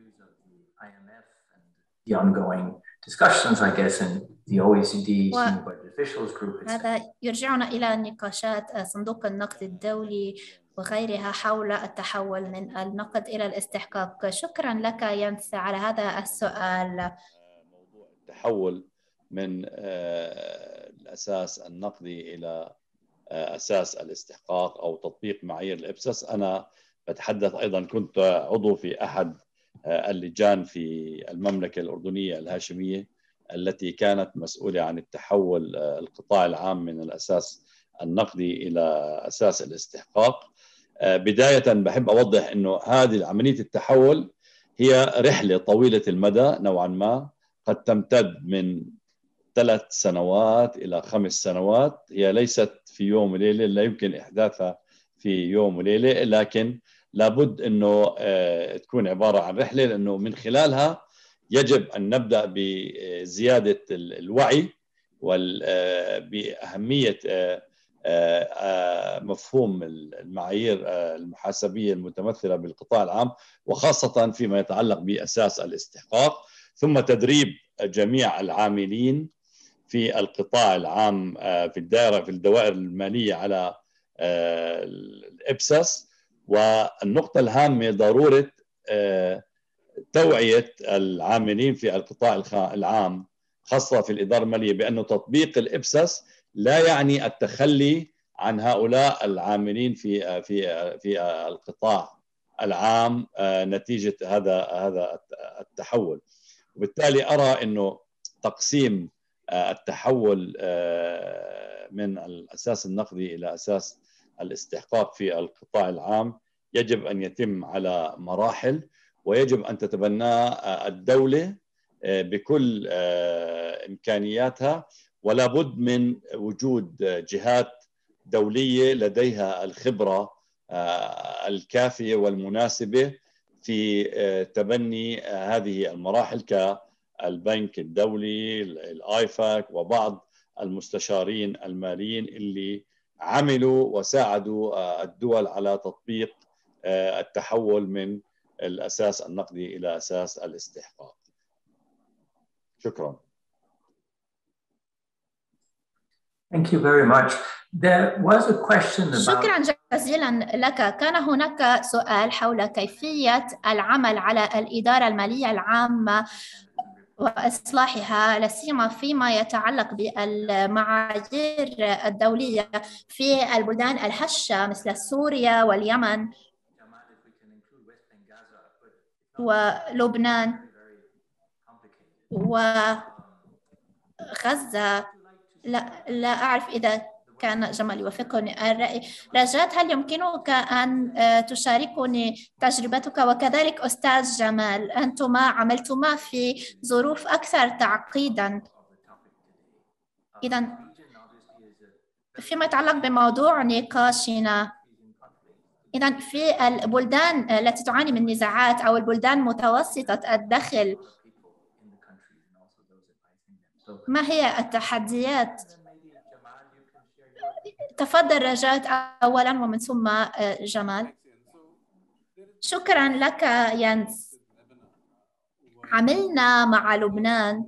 S6: The ongoing discussions, I guess, in the OECD Senior Budget Officials Group.
S2: هذا يرجعنا إلى نقاشات صندوق النقد الدولي وغيرها حول التحول من النقد إلى الاستحقاق. شكرا لك ينس على هذا السؤال.
S3: موضوع التحول من الأساس النقدي إلى أساس الاستحقاق أو تطبيق معايير الإبساس. أنا بتحدث أيضا، كنت عضو في أحد اللجان في المملكة الأردنية الهاشمية التي كانت مسؤولة عن التحول القطاع العام من الأساس النقدي إلى أساس الاستحقاق. بداية بحب أوضح أنه هذه عملية التحول هي رحلة طويلة المدى نوعا ما، قد تمتد من 3 سنوات إلى 5 سنوات. هي ليست في يوم وليلة، لا يمكن إحداثها في يوم وليلة، لكن لابد أنه تكون عبارة عن رحلة، لأنه من خلالها يجب أن نبدأ بزيادة الوعي بأهمية مفهوم المعايير المحاسبية المتمثلة بالقطاع العام، وخاصة فيما يتعلق بأساس الاستحقاق، ثم تدريب جميع العاملين في القطاع العام في الدوائر المالية على الإبسس. والنقطة الهامة ضرورة توعية العاملين في القطاع العام خاصة في الإدارة المالية بأنه تطبيق الإبسس لا يعني التخلي عن هؤلاء العاملين في القطاع العام نتيجة هذا التحول. وبالتالي أرى أنه تقسيم التحول من الأساس النقدي إلى أساس الاستحقاق في القطاع العام يجب أن يتم على مراحل، ويجب أن تتبناه الدولة بكل إمكانياتها، ولا بد من وجود جهات دولية لديها الخبرة الكافية والمناسبة في تبني هذه المراحل كالبنك الدولي، الآيفاك، وبعض المستشارين الماليين اللي عملوا وساعدوا الدول على تطبيق التحول من الأساس النقدي إلى أساس الاستحقاق. شكرا.
S6: Thank you very much. There was a question about...
S2: شكرا جزيلا لك. كان هناك سؤال حول كيفية العمل على الإدارة المالية العامة وإصلاحها، لا سيما فيما يتعلق بالمعايير الدولية في البلدان الهشة مثل سوريا واليمن ولبنان وغزة. لا أعرف إذا كان جمال يوافقني الرأي. رجات، هل يمكنك أن تشاركني تجربتك؟ وكذلك أستاذ جمال، أنتما عملتما في ظروف أكثر تعقيداً. إذن فيما يتعلق بموضوع نقاشنا، إذن في البلدان التي تعاني من نزاعات أو البلدان متوسطة الدخل، ما هي التحديات؟ تفضل رجات أولاً ومن ثم جمال. شكراً لك يانس. عملنا مع لبنان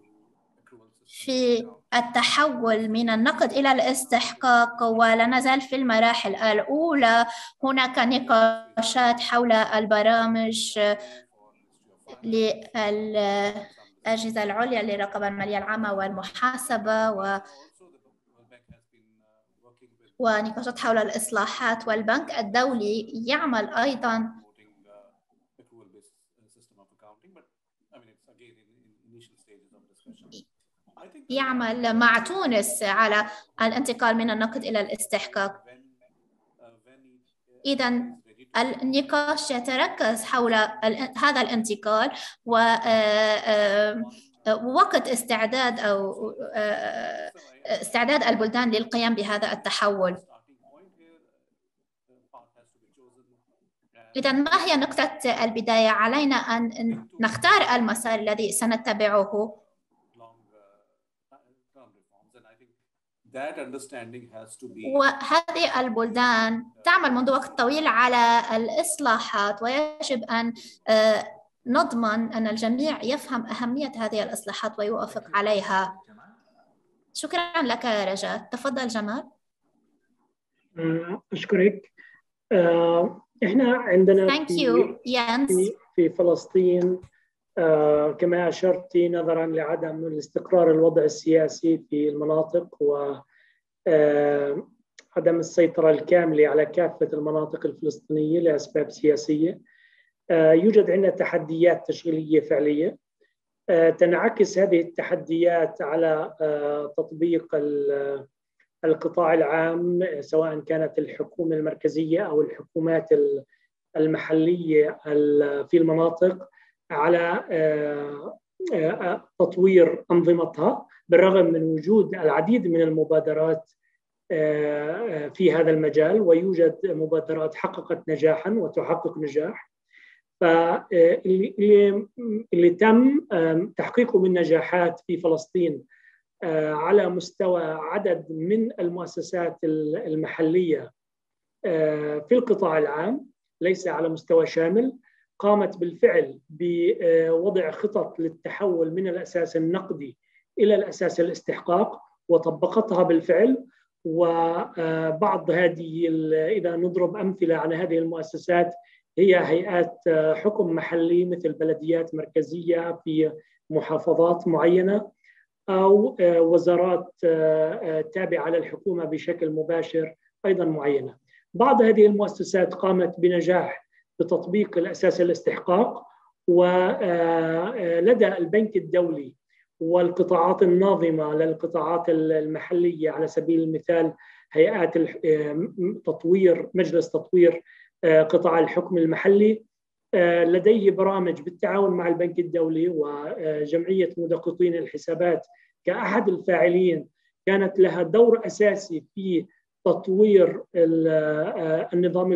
S2: في التحول من النقد إلى الاستحقاق، ولا نزال في المراحل الأولى. هناك نقاشات حول البرامج للأجهزة العليا للرقابة المالية العامة والمحاسبة، ونقاشات حول الإصلاحات. والبنك الدولي يعمل أيضاً مع تونس على الانتقال من النقد إلى الاستحقاق. إذن النقاش يتركز حول هذا الانتقال ووقت استعداد البلدان للقيام بهذا التحول. إذن ما هي نقطة البداية؟ علينا أن نختار المسار الذي سنتبعه. وهذه البلدان تعمل منذ وقت طويل على الإصلاحات، ويجب أن نضمن أن الجميع يفهم أهمية هذه الإصلاحات ويوافق عليها. شكرا لك رجاء. تفضل جمال.
S5: أشكرك. إحنا عندنا في فلسطين كما أشرت نظراً لعدم الاستقرار الوضع السياسي في المناطق وعدم السيطرة الكاملة على كافة المناطق الفلسطينية لأسباب سياسية، يوجد عندنا تحديات تشغيلية فعلية. تنعكس هذه التحديات على تطبيق القطاع العام، سواء كانت الحكومة المركزية أو الحكومات المحلية في المناطق، على تطوير أنظمتها، بالرغم من وجود العديد من المبادرات في هذا المجال، ويوجد مبادرات حققت نجاحاً وتحقق نجاح. فاللي تم تحقيقه من نجاحات في فلسطين على مستوى عدد من المؤسسات المحلية في القطاع العام، ليس على مستوى شامل، قامت بالفعل بوضع خطط للتحول من الأساس النقدي إلى الأساس الاستحقاق وطبقتها بالفعل. وبعض هذه إذا نضرب أمثلة على هذه المؤسسات هي هيئات حكم محلي مثل بلديات مركزية في محافظات معينة، أو وزارات تابعة للحكومة بشكل مباشر أيضا معينة. بعض هذه المؤسسات قامت بنجاح بتطبيق الأساس الاستحقاق، ولدى البنك الدولي والقطاعات الناظمة للقطاعات المحلية على سبيل المثال هيئات تطوير مجلس تطوير قطاع الحكم المحلي، لديه برامج بالتعاون مع البنك الدولي وجمعية مدققين الحسابات كأحد الفاعلين كانت لها دور أساسي في تطوير النظام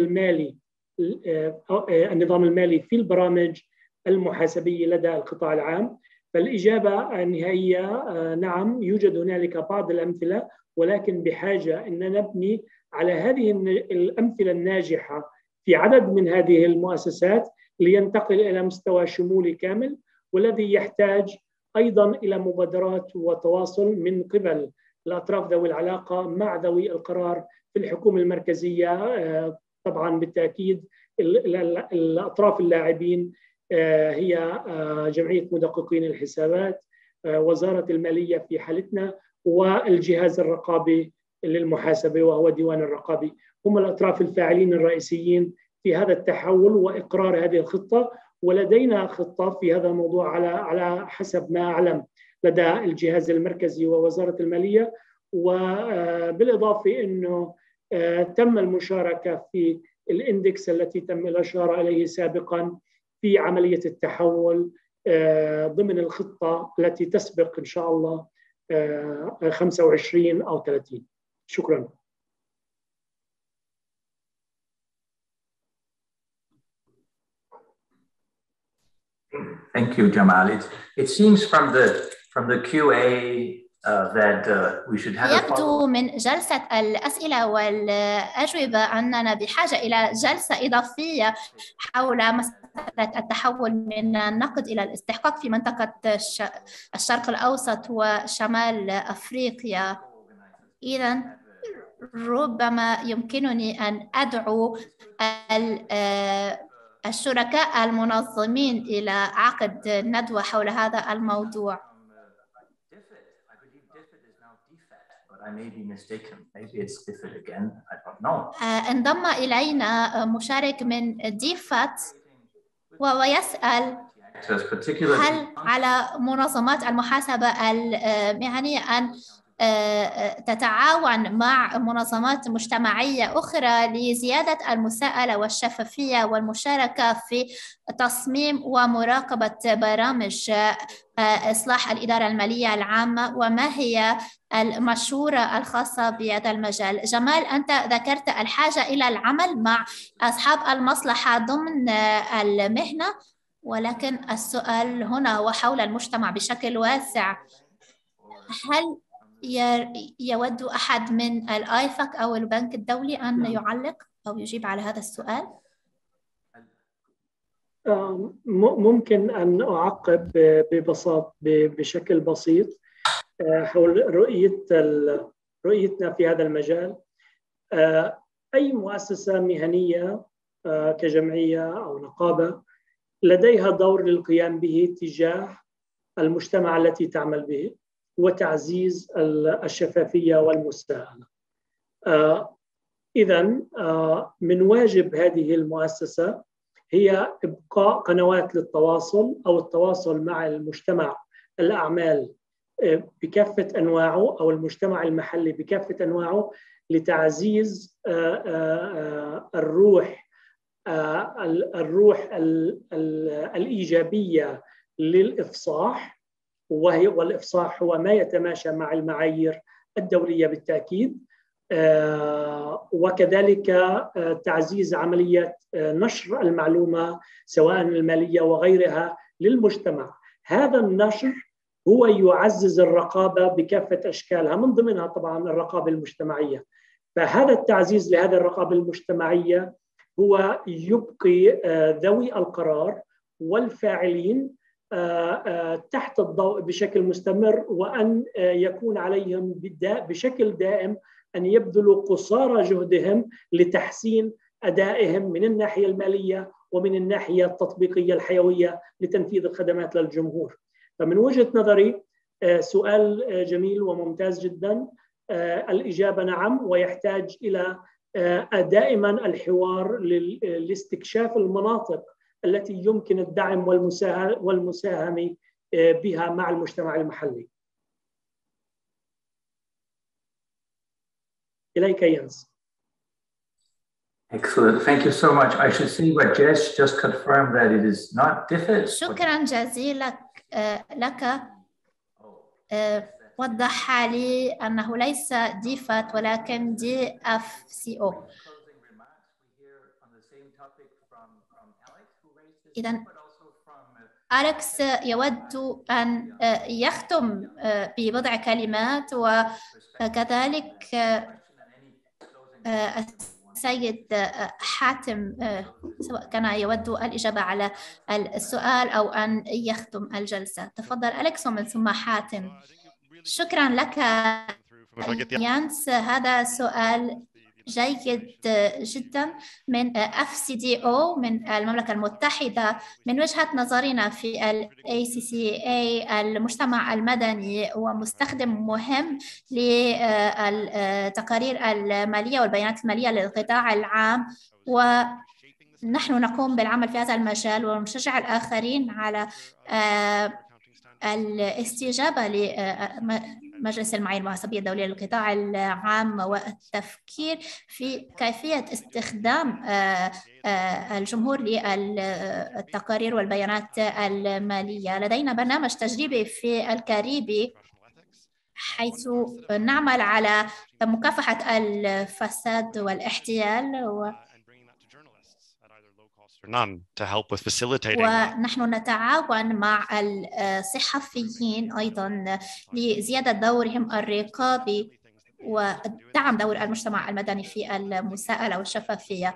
S5: المالي في البرامج المحاسبية لدى القطاع العام. فالإجابة النهائية نعم، يوجد هنالك بعض الأمثلة، ولكن بحاجة أن نبني على هذه الأمثلة الناجحة في عدد من هذه المؤسسات لينتقل إلى مستوى شمولي كامل، والذي يحتاج أيضا إلى مبادرات وتواصل من قبل الأطراف ذوي العلاقة مع ذوي القرار في الحكومة المركزية. طبعا بالتأكيد الأطراف اللاعبين هي جمعية مدققين الحسابات، وزارة المالية في حالتنا، والجهاز الرقابي للمحاسبة وهو ديوان الرقابي، هم الأطراف الفاعلين الرئيسيين في هذا التحول وإقرار هذه الخطة. ولدينا خطة في هذا الموضوع على حسب ما أعلم لدى الجهاز المركزي ووزارة المالية، وبالإضافة أنه تم المشاركة في الاندكس التي تم الإشارة إليه سابقا في عملية التحول ضمن الخطة التي تسبق إن شاء الله 25 أو 30. شكرا.
S6: Thank you, Jamal. It seems from the QA that we should have.
S2: يبدو من جلسة الأسئلة والأجوبة أننا بحاجة إلى جلسة إضافية حول مسألة التحول من النقد إلى الاستحقاق في منطقة الشرق الأوسط وشمال أفريقيا. إذن ربما يمكنني أن أدعو الشركاء المنظمين إلى عقد ندوة حول هذا الموضوع. انضم إلينا مشارك من ديفات وهو يسأل هل على منظمات المحاسبة المهنية أن تتعاون مع منظمات مجتمعية أخرى لزيادة المساءلة والشفافية والمشاركة في تصميم ومراقبة برامج إصلاح الإدارة المالية العامة، وما هي المشورة الخاصة بهذا المجال؟ جمال، أنت ذكرت الحاجة إلى العمل مع أصحاب المصلحة ضمن المهنة، ولكن السؤال هنا هو حول المجتمع بشكل واسع. هل يود أحد من الآيفاك أو البنك الدولي أن يعلق أو يجيب على هذا السؤال؟
S5: ممكن أن أعقب بشكل بسيط حول رؤيتنا في هذا المجال. أي مؤسسة مهنية كجمعية أو نقابة لديها دور للقيام به تجاه المجتمع التي تعمل به وتعزيز الشفافية والمساءلة. إذن من واجب هذه المؤسسة هي إبقاء قنوات للتواصل أو التواصل مع المجتمع الأعمال بكافة أنواعه أو المجتمع المحلي بكافة أنواعه لتعزيز الروح الإيجابية للإفصاح، والإفصاح هو ما يتماشى مع المعايير الدولية بالتأكيد، وكذلك تعزيز عملية نشر المعلومة سواء المالية وغيرها للمجتمع. هذا النشر هو يعزز الرقابة بكافة أشكالها، من ضمنها طبعا الرقابة المجتمعية. فهذا التعزيز لهذه الرقابة المجتمعية هو يبقي ذوي القرار والفاعلين تحت الضوء بشكل مستمر، وأن يكون عليهم بشكل دائم أن يبذلوا قصارى جهدهم لتحسين أدائهم من الناحية المالية ومن الناحية التطبيقية الحيوية لتنفيذ الخدمات للجمهور. فمن وجهة نظري سؤال جميل وممتاز جدا. الإجابة نعم، ويحتاج إلى دائما الحوار لاستكشاف المناطق التي يمكن الدعم والمساهمة بها مع المجتمع المحلي. إليك ينس.
S6: Excellent. Thank you so much. I should say what Jess just confirmed that it is not difficult.
S2: شكرا جزيلا لك. وضح لي أنه ليس ديفات ولكن DFCO. إذن أليكس يود أن يختم ببضع كلمات، وكذلك السيد حاتم سواء كان يود الإجابة على السؤال أو أن يختم الجلسة. تفضل أليكس ومن ثم حاتم. شكرا لك يانس، هذا سؤال جيد جدا من FCDO من المملكة المتحدة. من وجهة نظرنا في ال ACCA المجتمع المدني هو مستخدم مهم للتقارير المالية والبيانات المالية للقطاع العام، ونحن نقوم بالعمل في هذا المجال ونشجع الآخرين على الاستجابة لمجلس المعايير المحاسبية الدولية للقطاع العام والتفكير في كيفية استخدام الجمهور للتقارير والبيانات المالية. لدينا برنامج تجريبي في الكاريبي حيث نعمل على مكافحة الفساد والاحتيال ونحن نتعاون مع الصحفيين أيضا لزيادة دورهم الرقابي ودعم دور المجتمع المدني في المساءلة والشفافية.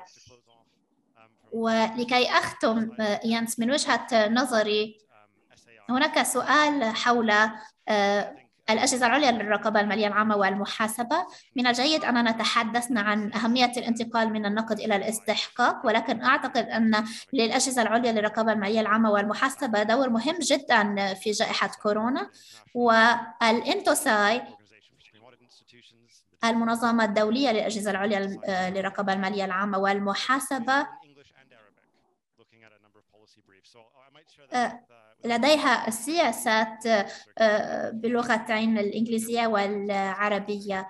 S2: ولكي أختم يانس، من وجهة نظري هناك سؤال حول الأجهزة العليا للرقابة المالية العامة والمحاسبة. من الجيد أننا تحدثنا عن أهمية الانتقال من النقد إلى الاستحقاق، ولكن أعتقد أن للأجهزة العليا للرقابة المالية العامة والمحاسبة دور مهم جدا في جائحة كورونا. والإنتوساي المنظمة الدولية للأجهزة العليا للرقابة المالية العامة والمحاسبة لديها سياسات باللغتين الإنجليزية والعربية.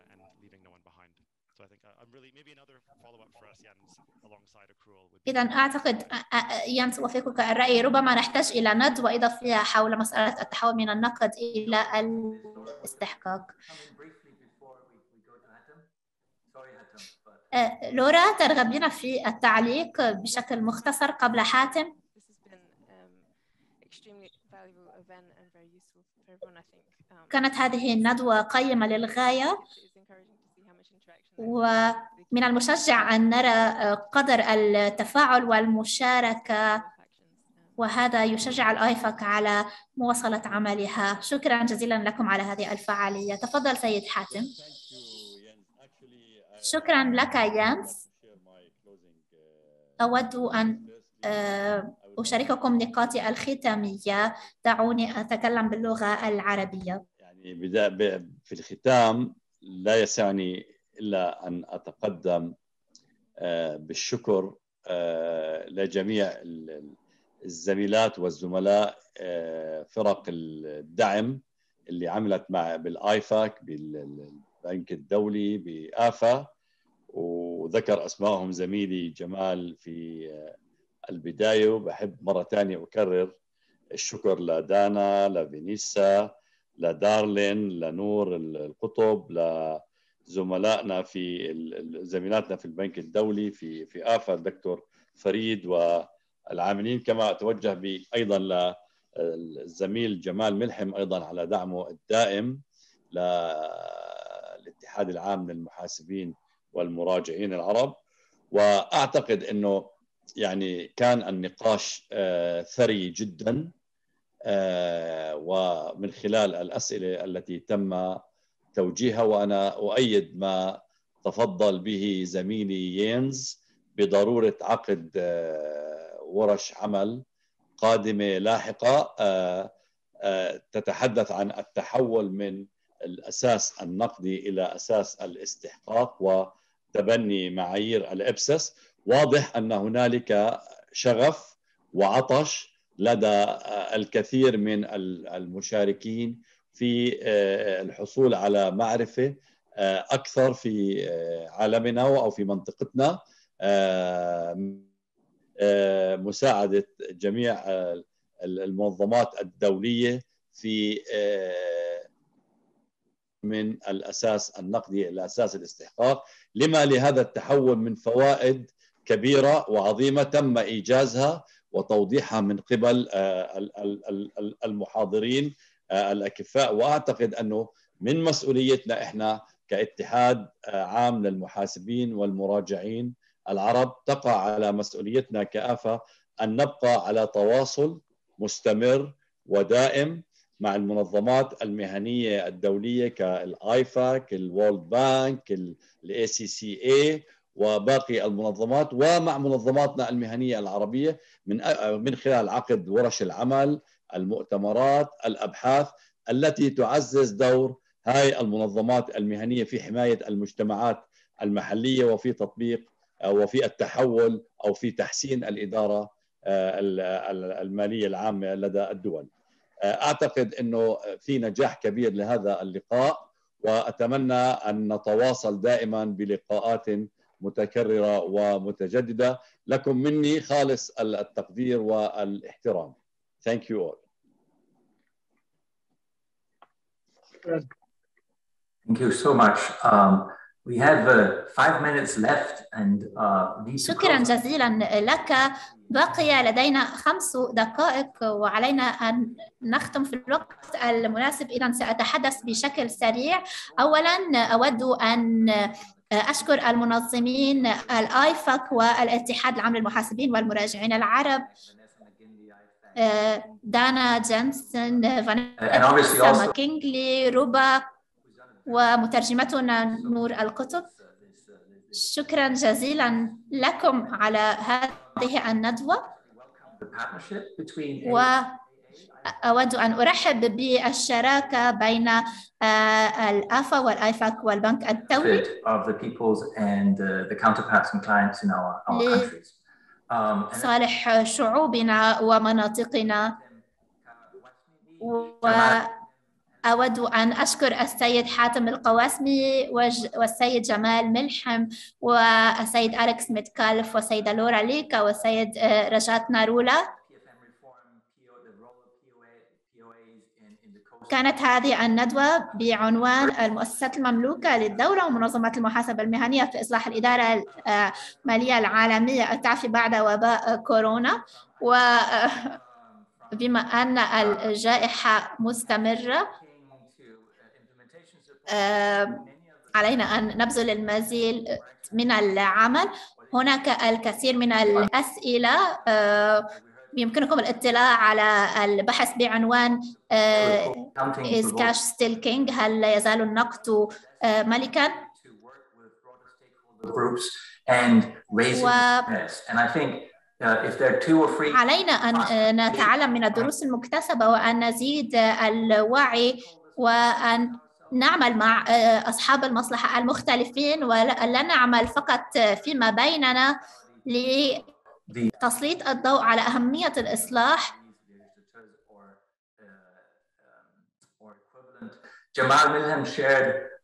S2: إذن أعتقد يانس أوافقك الرأي، ربما نحتاج إلى ندوة إضافية حول مسألة التحول من النقد إلى الاستحقاق. لورا، ترغبين في التعليق بشكل مختصر قبل حاتم؟ كانت هذه الندوة قيمة للغاية، ومن المشجع أن نرى قدر التفاعل والمشاركة، وهذا يشجع الآيفاك على مواصلة عملها. شكرا جزيلا لكم على هذه الفعالية. تفضل سيد حاتم. شكرا لك يانس. أود أن أشارككم نقاطي الختامية. دعوني أتكلم باللغة العربية.
S3: يعني في الختام لا يسعني إلا أن أتقدم بالشكر لجميع الزميلات والزملاء فرق الدعم اللي عملت بالآيفاك، بالبنك الدولي، بآفا، وذكر أسمائهم زميلي جمال في البداية. وبحب مرة ثانية أكرر الشكر لدانا، لفينيسا، لدارلين، لنور القطب، زملائنا زميلاتنا في البنك الدولي في آفا الدكتور فريد والعاملين، كما أتوجه أيضا للزميل جمال ملحم أيضا على دعمه الدائم للاتحاد العام للمحاسبين والمراجعين العرب. وأعتقد أنه يعني كان النقاش ثري جدا، ومن خلال الأسئلة التي تم توجيهها، وأنا أؤيد ما تفضل به زميلي يينز بضرورة عقد ورش عمل قادمة لاحقة تتحدث عن التحول من الأساس النقدي إلى أساس الاستحقاق وتبني معايير الإبسس. واضح أن هنالك شغف وعطش لدى الكثير من المشاركين في الحصول على معرفة أكثر في عالمنا أو في منطقتنا، مساعدة جميع المنظمات الدولية في من الأساس النقدي إلى أساس الاستحقاق، لما لهذا التحول من فوائد كبيرة وعظيمة تم إيجازها وتوضيحها من قبل المحاضرين الأكفاء. وأعتقد أنه من مسؤوليتنا إحنا كاتحاد عام للمحاسبين والمراجعين العرب، تقع على مسؤوليتنا كآفا أن نبقى على تواصل مستمر ودائم مع المنظمات المهنية الدولية كالآيفاك، الوورلد بانك، الACCA وباقي المنظمات، ومع منظماتنا المهنية العربية من خلال عقد ورش العمل، المؤتمرات، الأبحاث التي تعزز دور هاي المنظمات المهنية في حماية المجتمعات المحلية وفي تطبيق وفي التحول أو في تحسين الإدارة المالية العامة لدى الدول. أعتقد أنه في نجاح كبير لهذا اللقاء، وأتمنى أن نتواصل دائما بلقاءات متكررة ومتجددة. لكم مني خالص التقدير والاحترام. Thank you all.
S6: Thank you so much. We have 5 minutes left and need to
S2: شكرا جزيلا لك. بقي لدينا 5 دقائق وعلينا أن نختم في الوقت المناسب، إذن سأتحدث بشكل سريع. أولا أود أن أشكر المنظمين الآيفاك والاتحاد العام للمحاسبين والمراجعين العرب، دانا جنسن، فانيسا ماكينغلي، روبا، ومترجمتنا نور القطب. شكرا جزيلا لكم على هذه الندوة، وأود أن أرحب بالشراكة بين الآفا والآيفاك والبنك الدولي لصالح شعوبنا ومناطقنا. أود أن أشكر السيد حاتم القواسمي والسيد جمال ملحم والسيد أليكس متكالف والسيدة لورا ليكا والسيد رجات نارولا. كانت هذه الندوة بعنوان المؤسسات المملوكة للدولة ومنظمات المحاسبة المهنية في إصلاح الإدارة المالية العالمية التعافي بعد وباء كورونا. وبما أن الجائحة مستمرة علينا أن نبذل المزيد من العمل. هناك الكثير من الأسئلة، يمكنكم الاطلاع على البحث بعنوان Is cash still king؟ هل يزال النقد ملكاً؟ علينا أن نتعلم من الدروس المكتسبة وأن نزيد الوعي وأن نعمل مع أصحاب المصلحة المختلفين، ولا نعمل فقط فيما بيننا لتسليط الضوء على أهمية الإصلاح.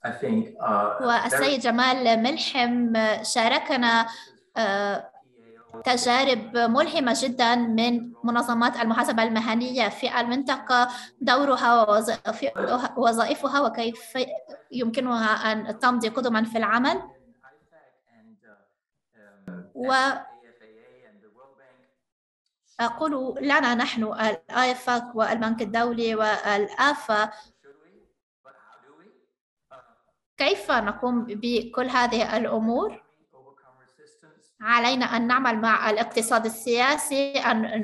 S2: والسيد جمال ملحم شاركنا تجارب ملهمة جدا من منظمات المحاسبة المهنية في المنطقة، دورها ووظائفها وكيف يمكنها أن تمضي قدما في العمل. وأقول لنا نحن الآيفاك والبنك الدولي والآفا كيف نقوم بكل هذه الأمور؟ علينا أن نعمل مع الاقتصاد السياسي، أن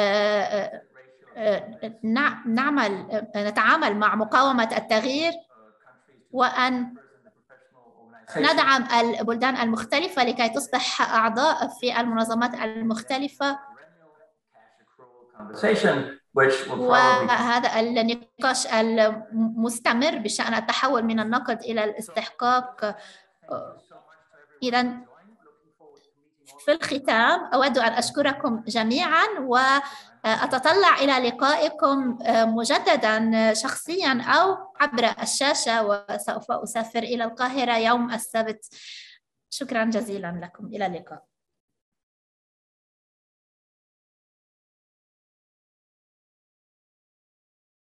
S2: نتعامل مع مقاومة التغيير، وأن ندعم البلدان المختلفة لكي تصبح أعضاء في المنظمات المختلفة. وهذا النقاش المستمر بشأن التحول من النقد إلى الاستحقاق. إذن في الختام أود أن أشكركم جميعاً، وأتطلع إلى لقائكم مجدداً شخصياً أو عبر الشاشة، وسوف أسافر إلى القاهرة يوم السبت. شكراً جزيلاً لكم، إلى اللقاء.